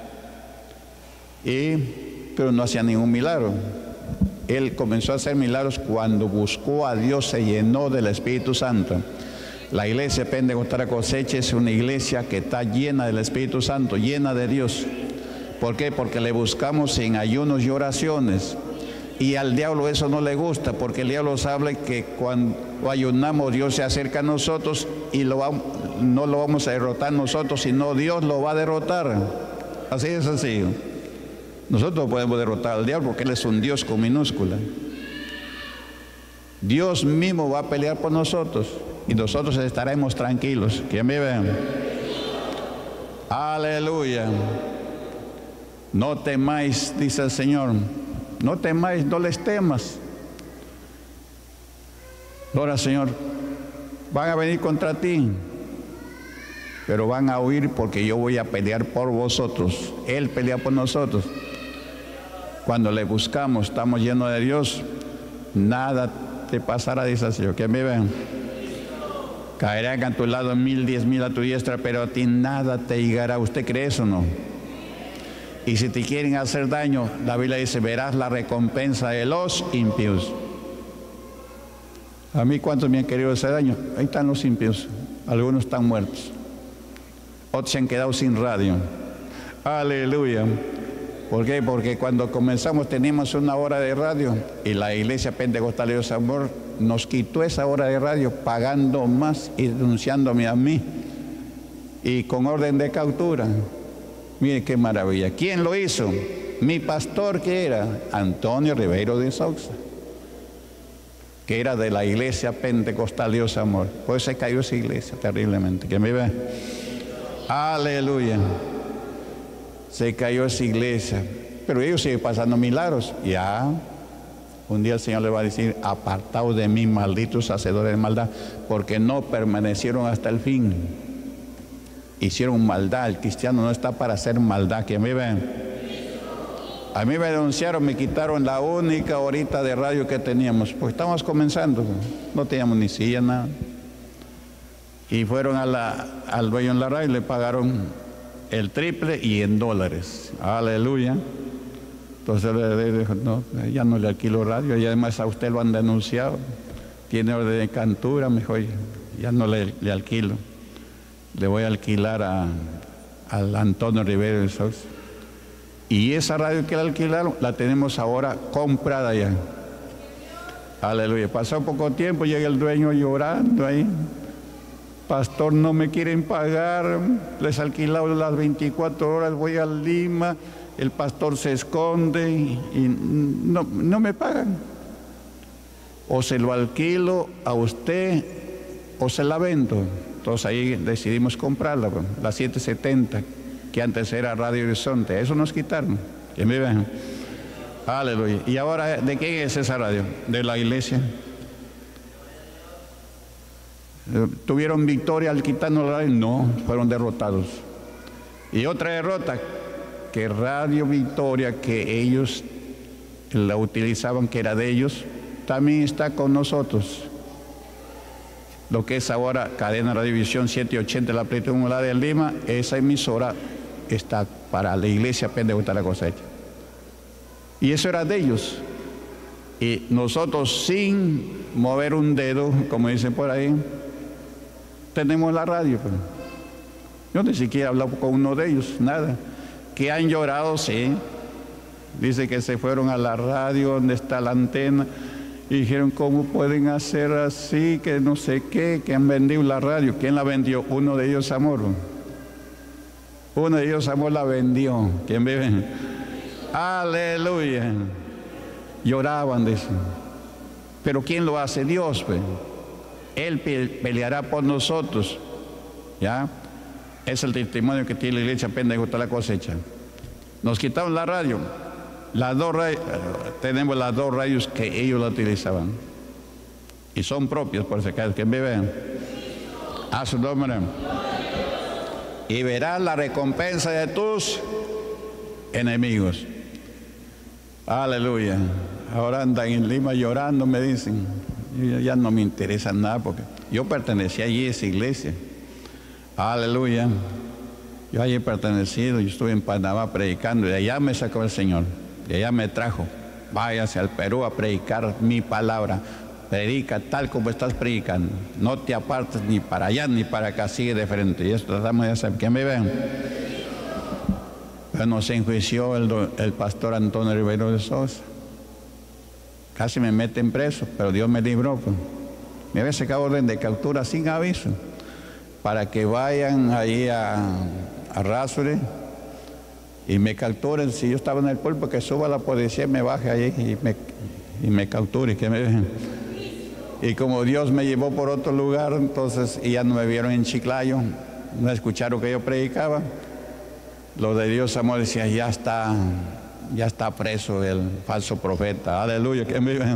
pero no hacía ningún milagro. Él comenzó a hacer milagros cuando buscó a Dios, se llenó del Espíritu Santo. La iglesia Pentecostal Cosecha es una iglesia que está llena del Espíritu Santo, llena de Dios. ¿Por qué? Porque le buscamos en ayunos y oraciones. Y al diablo eso no le gusta, porque el diablo sabe que cuando ayunamos Dios se acerca a nosotros y no lo vamos a derrotar nosotros, sino Dios lo va a derrotar. Así es sencillo. Nosotros podemos derrotar al diablo porque Él es un Dios con minúscula. Dios mismo va a pelear por nosotros y nosotros estaremos tranquilos. ¿Quién vive? Aleluya. No temáis, dice el Señor. No temáis, no les temas. Ahora, Señor, van a venir contra ti, pero van a huir porque yo voy a pelear por vosotros. Él pelea por nosotros. Cuando le buscamos, estamos llenos de Dios, nada te pasará, dice el Señor. Que me vean. Caerán a tu lado 1000, 10,000 a tu diestra, pero a ti nada te llegará. ¿Usted cree eso o no? Y si te quieren hacer daño, la Biblia dice, verás la recompensa de los impíos. A mí, ¿cuántos me han querido hacer daño? Ahí están los impíos. Algunos están muertos. Otros se han quedado sin radio. Aleluya. ¿Por qué? Porque cuando comenzamos teníamos una hora de radio y la iglesia Pentecostal de Dios Amor nos quitó esa hora de radio pagando más y denunciándome a mí y con orden de captura. Mire qué maravilla. ¿Quién lo hizo? Mi pastor, que era Antonio Ribeiro de Sousa, que era de la iglesia Pentecostal de Dios Amor. Pues se cayó esa iglesia terriblemente. ¿Quién me ve? Aleluya. Se cayó esa iglesia, pero ellos siguen pasando milagros. Ya, un día el Señor le va a decir, apartaos de mí, malditos hacedores de maldad, porque no permanecieron hasta el fin. Hicieron maldad. El cristiano no está para hacer maldad. ¿Quién me ve? A mí me denunciaron, me quitaron la única horita de radio que teníamos, pues estábamos comenzando, no teníamos ni silla, nada. Y fueron al dueño en la radio y le pagaron el triple y en dólares. Aleluya. Entonces le dijo, no, ya no le alquilo radio, y además a usted lo han denunciado, tiene orden de captura, mejor ya no le alquilo. Le voy a alquilar al Antonio Rivero de Sousa. Y esa radio que le alquilaron, la tenemos ahora comprada ya. Aleluya. Pasó poco tiempo, llega el dueño llorando ahí. Pastor, no me quieren pagar, les he alquilado las 24 horas, voy a Lima, el pastor se esconde y no me pagan. O se lo alquilo a usted o se la vendo. Entonces ahí decidimos comprarla, la 770, que antes era Radio Horizonte. Eso nos quitaron. ¿Quién me ve? Aleluya. ¿Y ahora de quién es esa radio? De la iglesia. ¿Tuvieron victoria al quitarnos la radio? No, fueron derrotados. Y otra derrota, que Radio Victoria, que ellos la utilizaban, que era de ellos, también está con nosotros. Lo que es ahora Cadena Radiovisión 780, la Plenitud de Lima, esa emisora está para la iglesia Pentecostal de la Cosecha. Y eso era de ellos. Y nosotros, sin mover un dedo, como dicen por ahí, tenemos la radio. Yo ni siquiera he hablado con uno de ellos, nada. Que han llorado, sí. Dice que se fueron a la radio donde está la antena y dijeron, ¿cómo pueden hacer así? Que no sé qué, que han vendido la radio. ¿Quién la vendió? Uno de ellos, Amor. Uno de ellos, Amor, la vendió. ¿Quién vive? Aleluya. Lloraban, dicen. Pero ¿quién lo hace? Dios, pues. Él peleará por nosotros. ¿Ya? Es el testimonio que tiene la iglesia Pentecostal de la Cosecha. Nos quitaron la radio. Tenemos las dos radios que ellos la utilizaban. Y son propios, por si acaso, que me vean. A su nombre. Y verás la recompensa de tus enemigos. Aleluya. Ahora andan en Lima llorando, me dicen. Ya no me interesa nada porque yo pertenecía allí a esa iglesia. Aleluya. Yo allí he pertenecido, yo estuve en Panamá predicando y de allá me sacó el Señor. De allá me trajo. Váyase al Perú a predicar mi palabra. Predica tal como estás predicando. No te apartes ni para allá ni para acá, sigue de frente. Y eso tratamos de hacer. ¿Quién me ven? Bueno, se enjuició el pastor Antonio Ribeiro de Sousa. Casi me meten preso, pero Dios me libró. Pues. Me había sacado orden de captura sin aviso para que vayan ahí a Rasure y me capturen. Si yo estaba en el pueblo, que suba la policía, me baje ahí y me capture. Que me... Y como Dios me llevó por otro lugar, entonces ya no me vieron en Chiclayo, no escucharon que yo predicaba, Los de Dios Amor decían, ya está preso el falso profeta. Aleluya, ¿quién vive?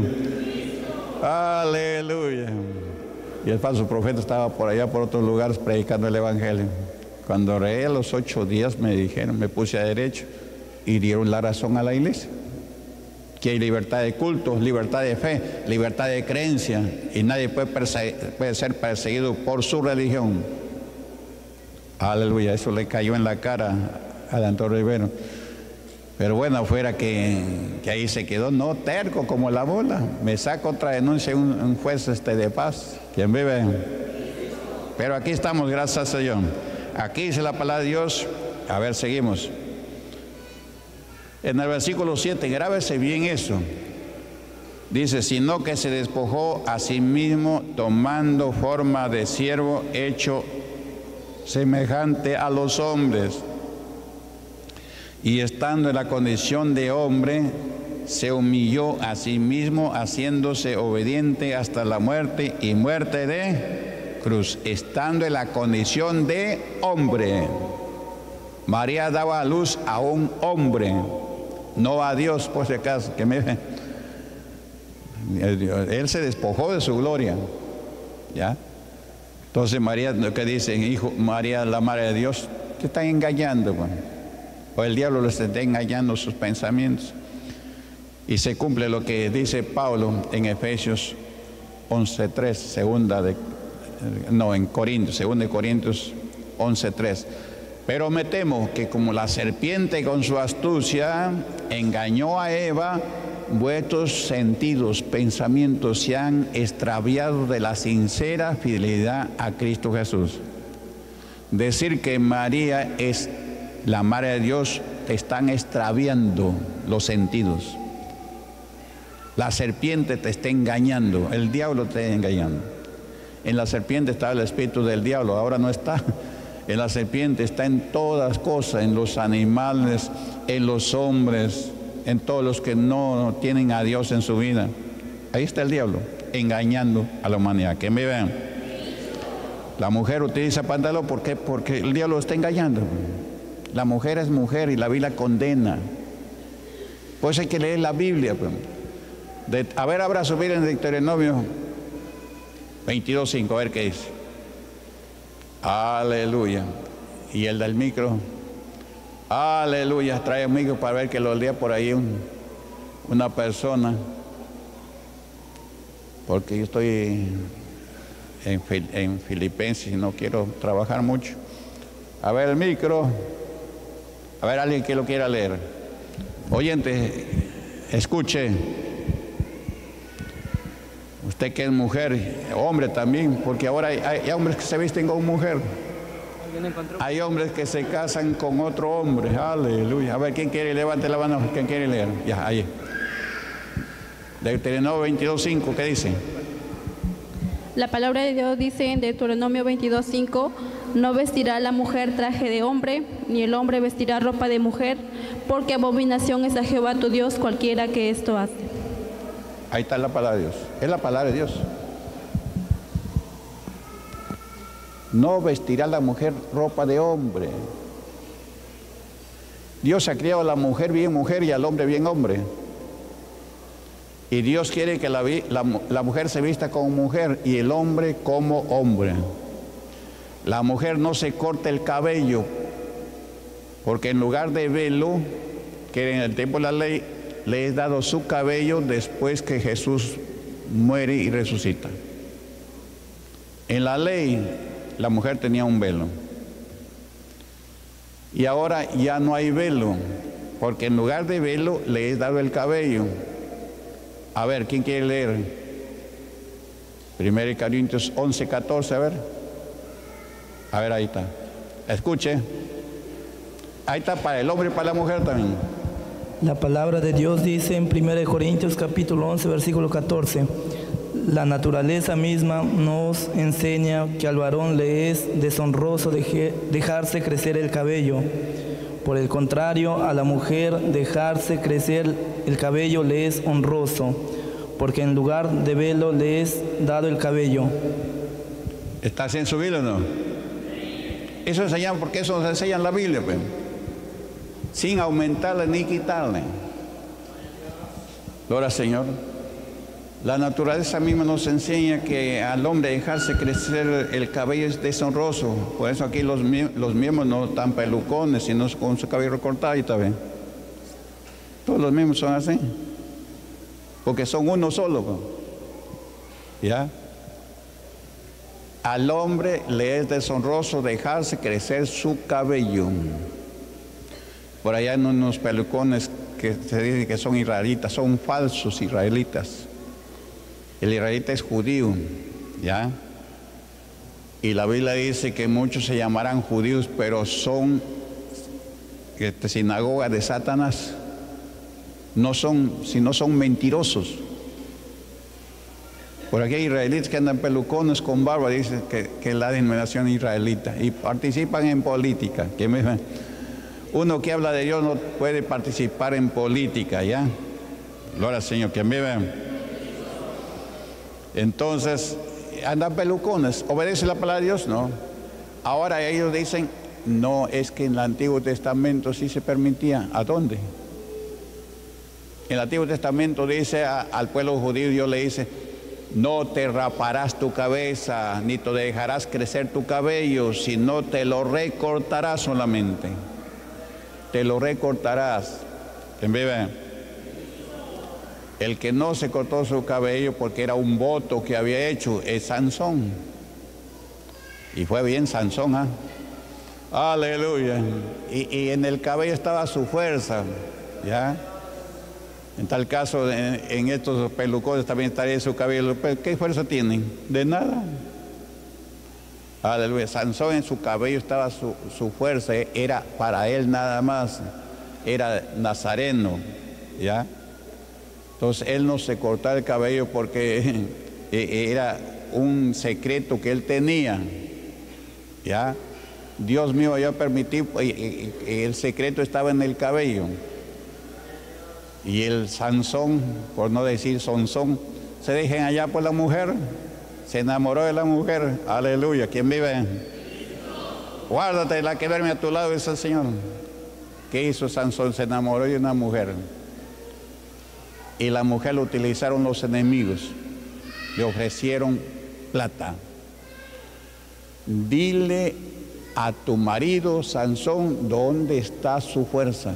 Aleluya. Y el falso profeta estaba por allá, por otros lugares, predicando el evangelio. Cuando reí a los 8 días me puse a derecho y dieron la razón a la iglesia. Que hay libertad de culto, libertad de fe, libertad de creencia, y nadie puede ser perseguido por su religión. Aleluya, eso le cayó en la cara a Antonio Rivero. Pero bueno, fuera que ahí se quedó, no terco como la bola. Me saca otra denuncia un juez de paz. ¿Quién vive? Pero aquí estamos, gracias a Dios. Aquí dice la palabra de Dios. A ver, seguimos. En el versículo 7, grábese bien eso. Dice, sino que se despojó a sí mismo, tomando forma de siervo, hecho semejante a los hombres. Y estando en la condición de hombre, se humilló a sí mismo, haciéndose obediente hasta la muerte y muerte de cruz. Estando en la condición de hombre. María daba a luz a un hombre, no a Dios, por si acaso, que mire. Él se despojó de su gloria, ¿ya? Entonces María, ¿qué dicen? Hijo, María, la madre de Dios, te están engañando, bueno. O el diablo les está engañando sus pensamientos. Y se cumple lo que dice Pablo en Efesios 11:3, en Corintios, 2 Corintios 11:3. Pero me temo que como la serpiente con su astucia engañó a Eva, vuestros sentidos, pensamientos se han extraviado de la sincera fidelidad a Cristo Jesús. Decir que María es la madre de Dios, te están extraviando los sentidos. La serpiente te está engañando, el diablo te está engañando. En la serpiente estaba el espíritu del diablo, ahora no está. En la serpiente está en todas cosas, en los animales, en los hombres, en todos los que no tienen a Dios en su vida. Ahí está el diablo, engañando a la humanidad. ¿Que me vean? La mujer utiliza pantalón, ¿por qué? Porque el diablo está engañando. La mujer es mujer y la Biblia condena. Pues hay que leer la Biblia. A ver, abra su Biblia en Deuteronomio 22:5, a ver qué dice. Aleluya. Y el del micro. Aleluya. Trae un micro para ver que lo lea por ahí una persona. Porque yo estoy en Filipenses y no quiero trabajar mucho. A ver el micro. A ver, alguien que lo quiera leer. Oyente, escuche. Usted que es mujer, hombre también, porque ahora hay hombres que se visten como mujer. Hay hombres que se casan con otro hombre. Aleluya. A ver, ¿quién quiere? Levante la mano. ¿Quién quiere leer? Ya, ahí. Deuteronomio 22:5, ¿qué dice? La palabra de Dios dice en Deuteronomio 22:5, no vestirá la mujer traje de hombre, ni el hombre vestirá ropa de mujer, porque abominación es a Jehová tu Dios cualquiera que esto hace. Ahí está la palabra de Dios. Es la palabra de Dios. No vestirá la mujer ropa de hombre. Dios ha creado a la mujer bien mujer y al hombre bien hombre. Y Dios quiere que la mujer se vista como mujer y el hombre como hombre. La mujer no se corta el cabello, porque en lugar de velo, que en el tiempo de la ley, le es dado su cabello después que Jesús muere y resucita. En la ley, la mujer tenía un velo. Y ahora ya no hay velo, porque en lugar de velo le es dado el cabello. A ver, ¿quién quiere leer? 1 Corintios 11:14, a ver. A ver, ahí está. Escuche. Ahí está para el hombre y para la mujer también. La palabra de Dios dice en 1 Corintios capítulo 11, versículo 14. La naturaleza misma nos enseña que al varón le es deshonroso dejarse crecer el cabello. Por el contrario, a la mujer dejarse crecer el cabello le es honroso, porque en lugar de velo le es dado el cabello. ¿Está sin su Biblia o no? Eso enseñan, porque eso nos enseña en la Biblia, pues. sin aumentarle ni quitarle. Gloria al Señor. La naturaleza misma nos enseña que al hombre dejarse crecer el cabello es deshonroso. Por eso aquí los miembros no están pelucones, sino con su cabello recortado y también. Todos los miembros son así. Porque son uno solo. ¿Ya? Al hombre le es deshonroso dejarse crecer su cabello. Por allá en unos pelucones que se dice que son israelitas, son falsos israelitas. El israelita es judío, ¿ya? Y la Biblia dice que muchos se llamarán judíos, pero son sinagoga de Satanás. No son, sino son mentirosos. Por aquí hay israelitas que andan pelucones con barba, dicen que es la denominación israelita, y participan en política. Uno que habla de Dios no puede participar en política, ¿ya? Gloria al Señor, que me vean. Entonces, andan pelucones, ¿obedece la palabra de Dios? No. Ahora ellos dicen, no, es que en el Antiguo Testamento sí se permitía. ¿A dónde? En el Antiguo Testamento dice al pueblo judío, Dios le dice, no te raparás tu cabeza, ni te dejarás crecer tu cabello, sino te lo recortarás solamente. Te lo recortarás. ¿En vive? El que no se cortó su cabello porque era un voto que había hecho es Sansón. Y fue bien Sansón, ¿ah? Aleluya. Y en el cabello estaba su fuerza, ¿ya? En tal caso, en estos pelucones también estaría su cabello. ¿Qué fuerza tienen? De nada. Aleluya. Sansón en su cabello estaba su fuerza, era para él nada más. Era nazareno, ¿ya? Entonces él no se cortaba el cabello porque era un secreto que él tenía, ¿ya? Dios mío había permitido, el secreto estaba en el cabello. Y el Sansón, por no decir Sonsón, se dejen allá por la mujer, se enamoró de la mujer. Aleluya. ¿Quién vive? Guárdate la que verme a tu lado, dice el Señor. ¿Qué hizo Sansón? Se enamoró de una mujer. Y la mujer lo utilizaron los enemigos. Le ofrecieron plata. Dile a tu marido, Sansón, ¿dónde está su fuerza?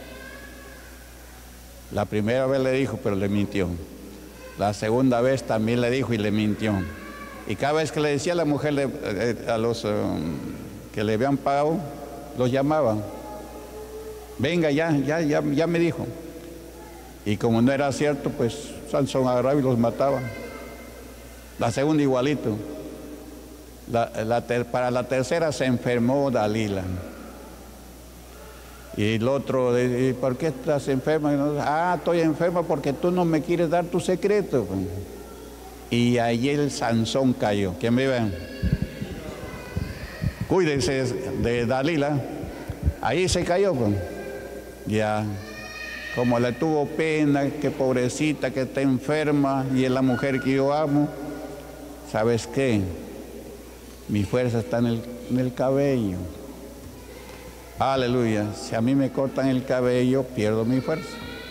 La primera vez le dijo, pero le mintió. La segunda vez también le dijo y le mintió. Y cada vez que le decía a la mujer, a los que le habían pagado, los llamaban. Venga, ya me dijo. Y como no era cierto, pues Sansón agarraba y los mataba. La segunda igualito. Para la tercera se enfermó Dalila. Y el otro, ¿por qué estás enferma? Estoy enferma porque tú no me quieres dar tu secreto. Y ahí el Sansón cayó. ¿Quién vive? Cuídense de Dalila. Ahí se cayó. Ya. Como le tuvo pena, que pobrecita, que está enferma, y es la mujer que yo amo. ¿Sabes qué? Mi fuerza está en el cabello. Aleluya. Si a mí me cortan el cabello, pierdo mi fuerza.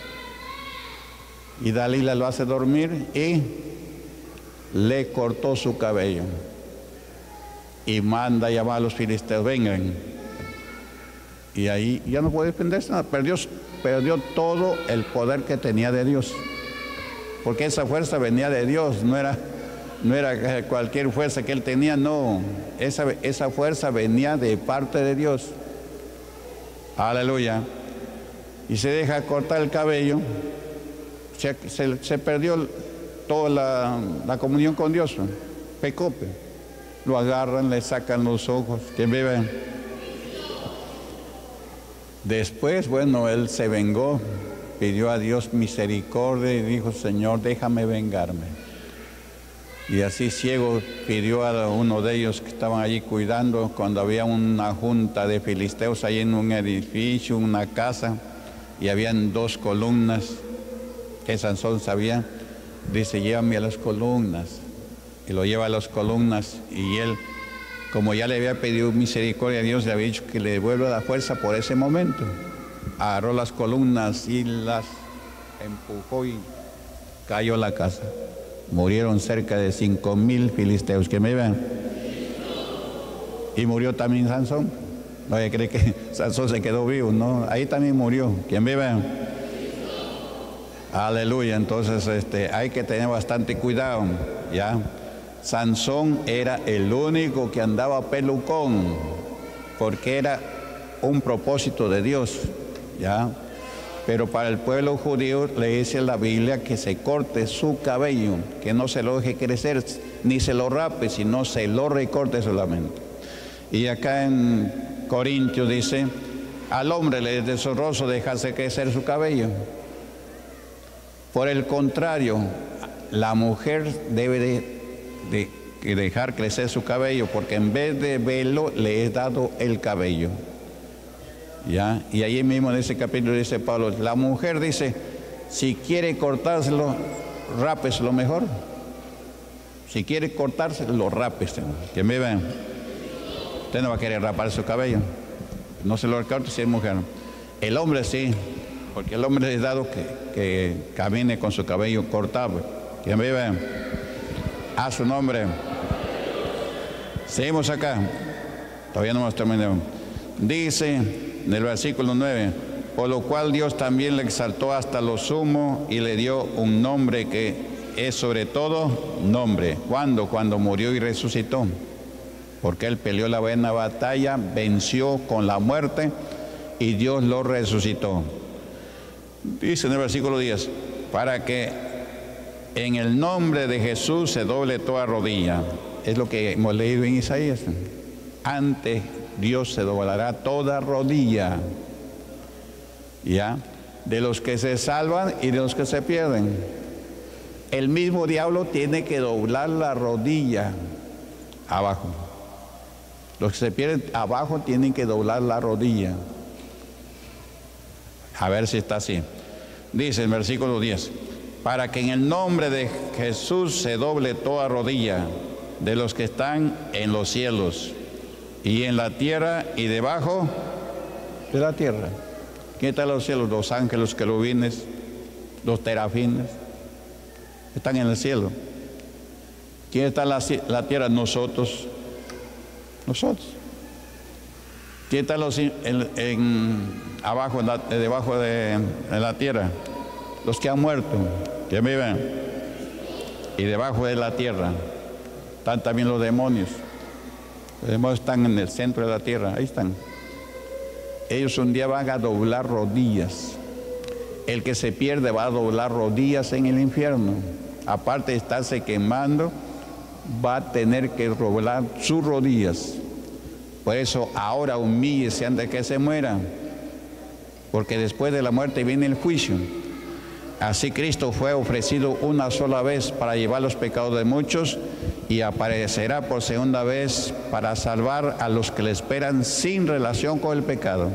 Y Dalila lo hace dormir y le cortó su cabello. Y manda a llamar a los filisteos, vengan. Y ahí ya no puede defenderse nada. Perdió todo el poder que tenía de Dios. Porque esa fuerza venía de Dios, no era cualquier fuerza que él tenía, no. Esa fuerza venía de parte de Dios. Aleluya. Y se deja cortar el cabello, se perdió toda la comunión con Dios. Pecó. Lo agarran, le sacan los ojos. ¿Quién vive? Después, bueno, él se vengó, pidió a Dios misericordia y dijo, Señor, déjame vengarme. Y así ciego pidió a uno de ellos que estaban allí cuidando, cuando había una junta de filisteos ahí en un edificio, una casa, y habían 2 columnas, que Sansón sabía, dice, llévame a las columnas. Y lo lleva a las columnas, y él, como ya le había pedido misericordia a Dios, le había dicho que le devuelva la fuerza por ese momento. agarró las columnas y las empujó y cayó la casa. Murieron cerca de 5,000 filisteos. ¿Que me vean? Y murió también Sansón. No se cree que Sansón se quedó vivo, no, ahí también murió. ¿Quién vive? Aleluya. Entonces hay que tener bastante cuidado, ¿ya? Sansón era el único que andaba pelucón, porque era un propósito de Dios, ¿ya? Pero para el pueblo judío le dice la Biblia que se corte su cabello, que no se lo deje crecer, ni se lo rape, sino se lo recorte solamente. Y acá en Corintios dice, al hombre le es deshonroso dejarse crecer su cabello. Por el contrario, la mujer debe de dejar crecer su cabello, porque en vez de velo le es dado el cabello. ¿Ya? Y ahí mismo en ese capítulo dice Pablo, la mujer dice, si quiere cortárselo, rápeselo mejor. Si quiere cortárselo, lo rápeselo. Que me vean. Usted no va a querer rapar su cabello. No se lo recorte si es mujer. El hombre sí, porque el hombre es dado que camine con su cabello cortado. Que me vean. A su nombre. Seguimos acá. Todavía no hemos terminado. Dice en el versículo 9, por lo cual Dios también le exaltó hasta lo sumo y le dio un nombre que es sobre todo nombre. ¿Cuándo? Cuando murió y resucitó. Porque él peleó la buena batalla, venció con la muerte y Dios lo resucitó. Dice en el versículo 10, para que en el nombre de Jesús se doble toda rodilla. Es lo que hemos leído en Isaías. Antes Dios se doblará toda rodilla, ¿ya? De los que se salvan y de los que se pierden. El mismo diablo tiene que doblar la rodilla abajo. Los que se pierden abajo tienen que doblar la rodilla. A ver si está así. Dice el versículo 10, para que en el nombre de Jesús se doble toda rodilla de los que están en los cielos y en la tierra y debajo de la tierra. ¿Quién está en los cielos? Los ángeles, los querubines, los terafines. Están en el cielo. ¿Quién está en la tierra? Nosotros. Nosotros. ¿Quién está abajo, debajo de la tierra? Los que han muerto, que viven. Y debajo de la tierra están también los demonios. Los demonios están en el centro de la tierra, ahí están. Ellos un día van a doblar rodillas. El que se pierde va a doblar rodillas en el infierno. Aparte de estarse quemando, va a tener que doblar sus rodillas. Por eso ahora humíllese antes de que se muera, porque después de la muerte viene el juicio. Así Cristo fue ofrecido una sola vez para llevar los pecados de muchos y aparecerá por segunda vez para salvar a los que le esperan sin relación con el pecado.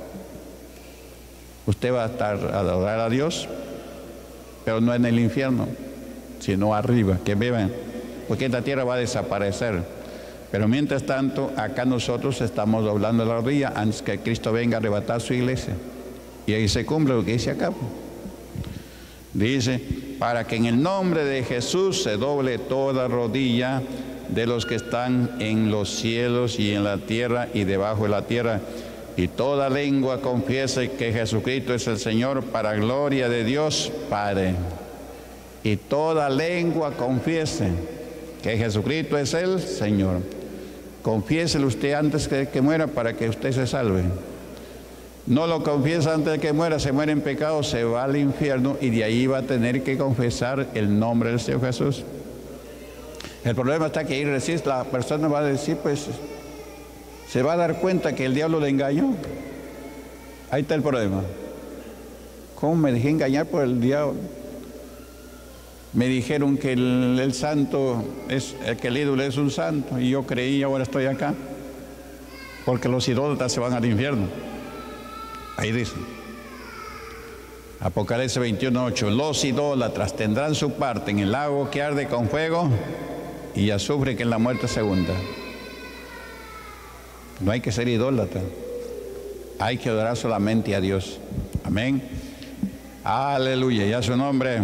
Usted va a adorar a Dios, pero no en el infierno, sino arriba, que vivan, porque esta tierra va a desaparecer. Pero mientras tanto, acá nosotros estamos doblando la rodilla antes que Cristo venga a arrebatar su iglesia. Y ahí se cumple lo que dice acá. Dice, para que en el nombre de Jesús se doble toda rodilla de los que están en los cielos y en la tierra y debajo de la tierra, y toda lengua confiese que Jesucristo es el Señor, para gloria de Dios Padre. Y toda lengua confiese que Jesucristo es el Señor. Confiéselo usted antes que muera para que usted se salve. No lo confiesa antes de que muera, se muere en pecado, se va al infierno y de ahí va a tener que confesar el nombre del Señor Jesús. El problema está que ahí resiste, la persona va a decir, pues, se va a dar cuenta que el diablo le engañó. Ahí está el problema. ¿Cómo me dejé engañar por el diablo? Me dijeron que el santo, que el ídolo es un santo, y yo creí y ahora estoy acá. Porque los idólatras se van al infierno. Ahí dice, Apocalipsis 21:8, los idólatras tendrán su parte en el lago que arde con fuego y azufre, que es la muerte segunda. No hay que ser idólatra. Hay que adorar solamente a Dios. Amén. Aleluya. Y a su nombre.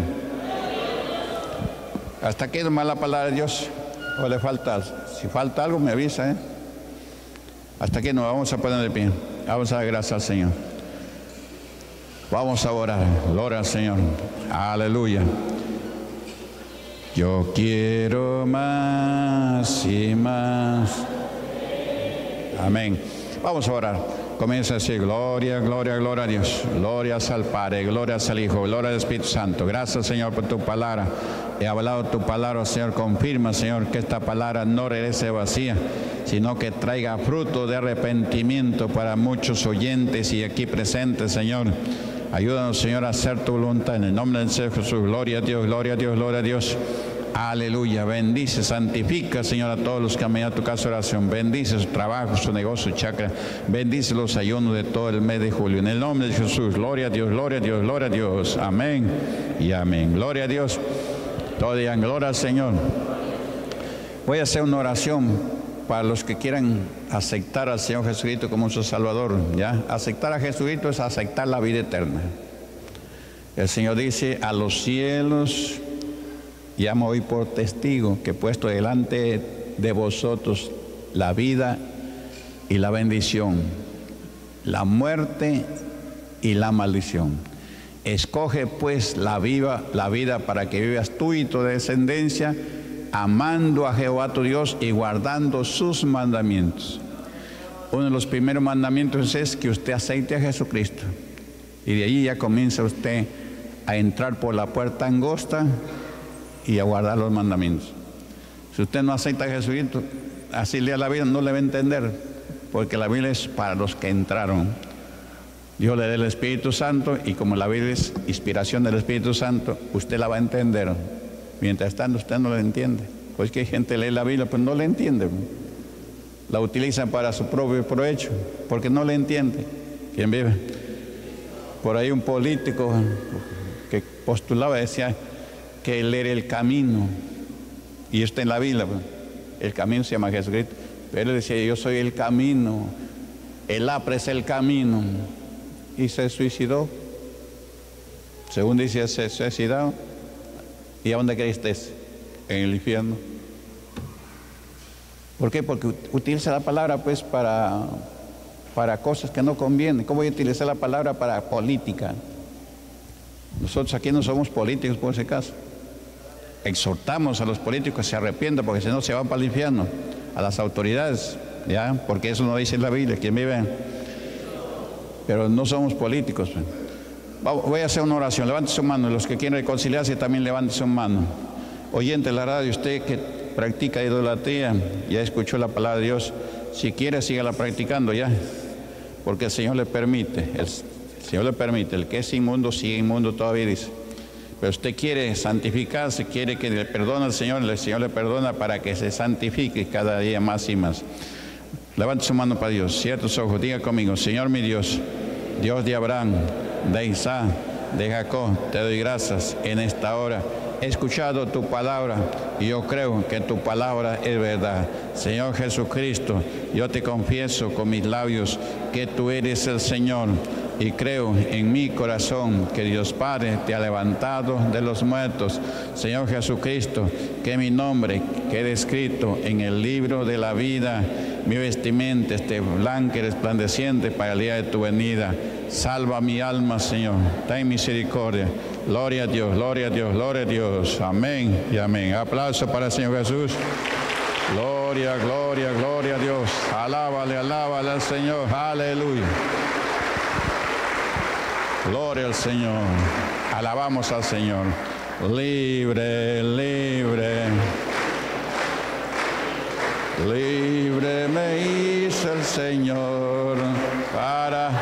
Hasta aquí nomás la palabra de Dios. ¿O le falta? Si falta algo me avisa, ¿eh? Hasta aquí nos vamos a poner de pie. Vamos a dar gracias al Señor. Vamos a orar. Gloria al Señor. Aleluya. Yo quiero más y más. Amén. Vamos a orar. Comienza a decir gloria, gloria, gloria a Dios. Gloria al Padre, gloria al Hijo, gloria al Espíritu Santo. Gracias, Señor, por tu palabra. He hablado tu palabra, Señor. Confirma, Señor, que esta palabra no regrese vacía, sino que traiga fruto de arrepentimiento para muchos oyentes y aquí presentes, Señor. Ayúdanos, Señor, a hacer tu voluntad. En el nombre del Señor Jesús. Gloria a Dios, gloria a Dios, gloria a Dios. Aleluya. Bendice, santifica, Señor, a todos los que han venido a tu casa de oración. Bendice su trabajo, su negocio, su chakra. Bendice los ayunos de todo el mes de julio. En el nombre de Jesús. Gloria a Dios, gloria a Dios, gloria a Dios. Amén y amén. Gloria a Dios. Todos digan gloria al Señor. Voy a hacer una oración para los que quieran aceptar al Señor Jesucristo como su Salvador. ¿Ya? Aceptar a Jesucristo es aceptar la vida eterna. El Señor dice: a los cielos llamo hoy por testigo que he puesto delante de vosotros la vida y la bendición, la muerte y la maldición. Escoge pues la vida para que vivas tú y tu descendencia, amando a Jehová tu Dios y guardando sus mandamientos. Uno de los primeros mandamientos es que usted acepte a Jesucristo. Y de ahí ya comienza usted a entrar por la puerta angosta y a guardar los mandamientos. Si usted no acepta a Jesucristo, así lea la Biblia, no le va a entender, porque la Biblia es para los que entraron. Dios le da el Espíritu Santo y como la Biblia es inspiración del Espíritu Santo, usted la va a entender. Mientras tanto usted no la entiende. Pues que hay gente que lee la Biblia, pues no la entiende. La utilizan para su propio provecho, porque no la entiende. ¿Quién vive? Por ahí un político que postulaba, decía que él era el camino, y está en la Biblia, el camino se llama Jesucristo, pero él decía: yo soy el camino, el APRE es el camino, y se suicidó. Según dice, se suicidó. ¿Y a dónde creíste? En el infierno. ¿Por qué? Porque utiliza la palabra pues para cosas que no convienen. ¿Cómo voy a utilizar la palabra para política? Nosotros aquí no somos políticos por ese caso. Exhortamos a los políticos que se arrepientan, porque si no se van para el infierno. A las autoridades, ¿ya? Porque eso no dice la Biblia, ¿quién vive? Pero no somos políticos. Voy a hacer una oración. Levante su mano. Los que quieren reconciliarse también levanten su mano. Oyente de la radio, usted que practica idolatría, ya escuchó la palabra de Dios. Si quiere, sígala practicando ya, porque el Señor le permite. El Señor le permite. El que es inmundo sigue inmundo todavía, dice. Pero usted quiere santificarse, quiere que le perdone al Señor, el Señor le perdona para que se santifique cada día más y más. Levante su mano para Dios. Cierra tus ojos. Diga conmigo: Señor mi Dios, Dios de Abraham, de Isaac, de Jacob, te doy gracias en esta hora. He escuchado tu palabra y yo creo que tu palabra es verdad. Señor Jesucristo, yo te confieso con mis labios que tú eres el Señor y creo en mi corazón que Dios Padre te ha levantado de los muertos. Señor Jesucristo, que mi nombre quede escrito en el libro de la vida, mi vestimenta esté blanca y resplandeciente para el día de tu venida. Salva mi alma, Señor. Ten misericordia. Gloria a Dios, gloria a Dios, gloria a Dios. Amén y amén. Aplauso para el Señor Jesús. Gloria, gloria, gloria a Dios. Alábale, alábale al Señor. Aleluya. Gloria al Señor. Alabamos al Señor. Libre, libre. Libre me hizo el Señor para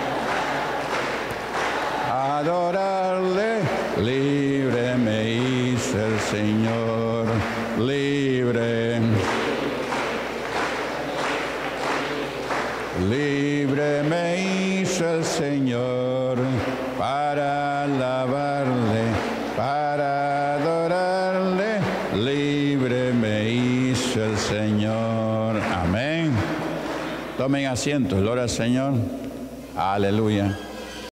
adorarle. Libre me hizo el Señor. Libre. Libre me hizo el Señor para alabarle, para adorarle. Libre me hizo el Señor. Amén. Tomen asiento. Gloria al Señor. Aleluya.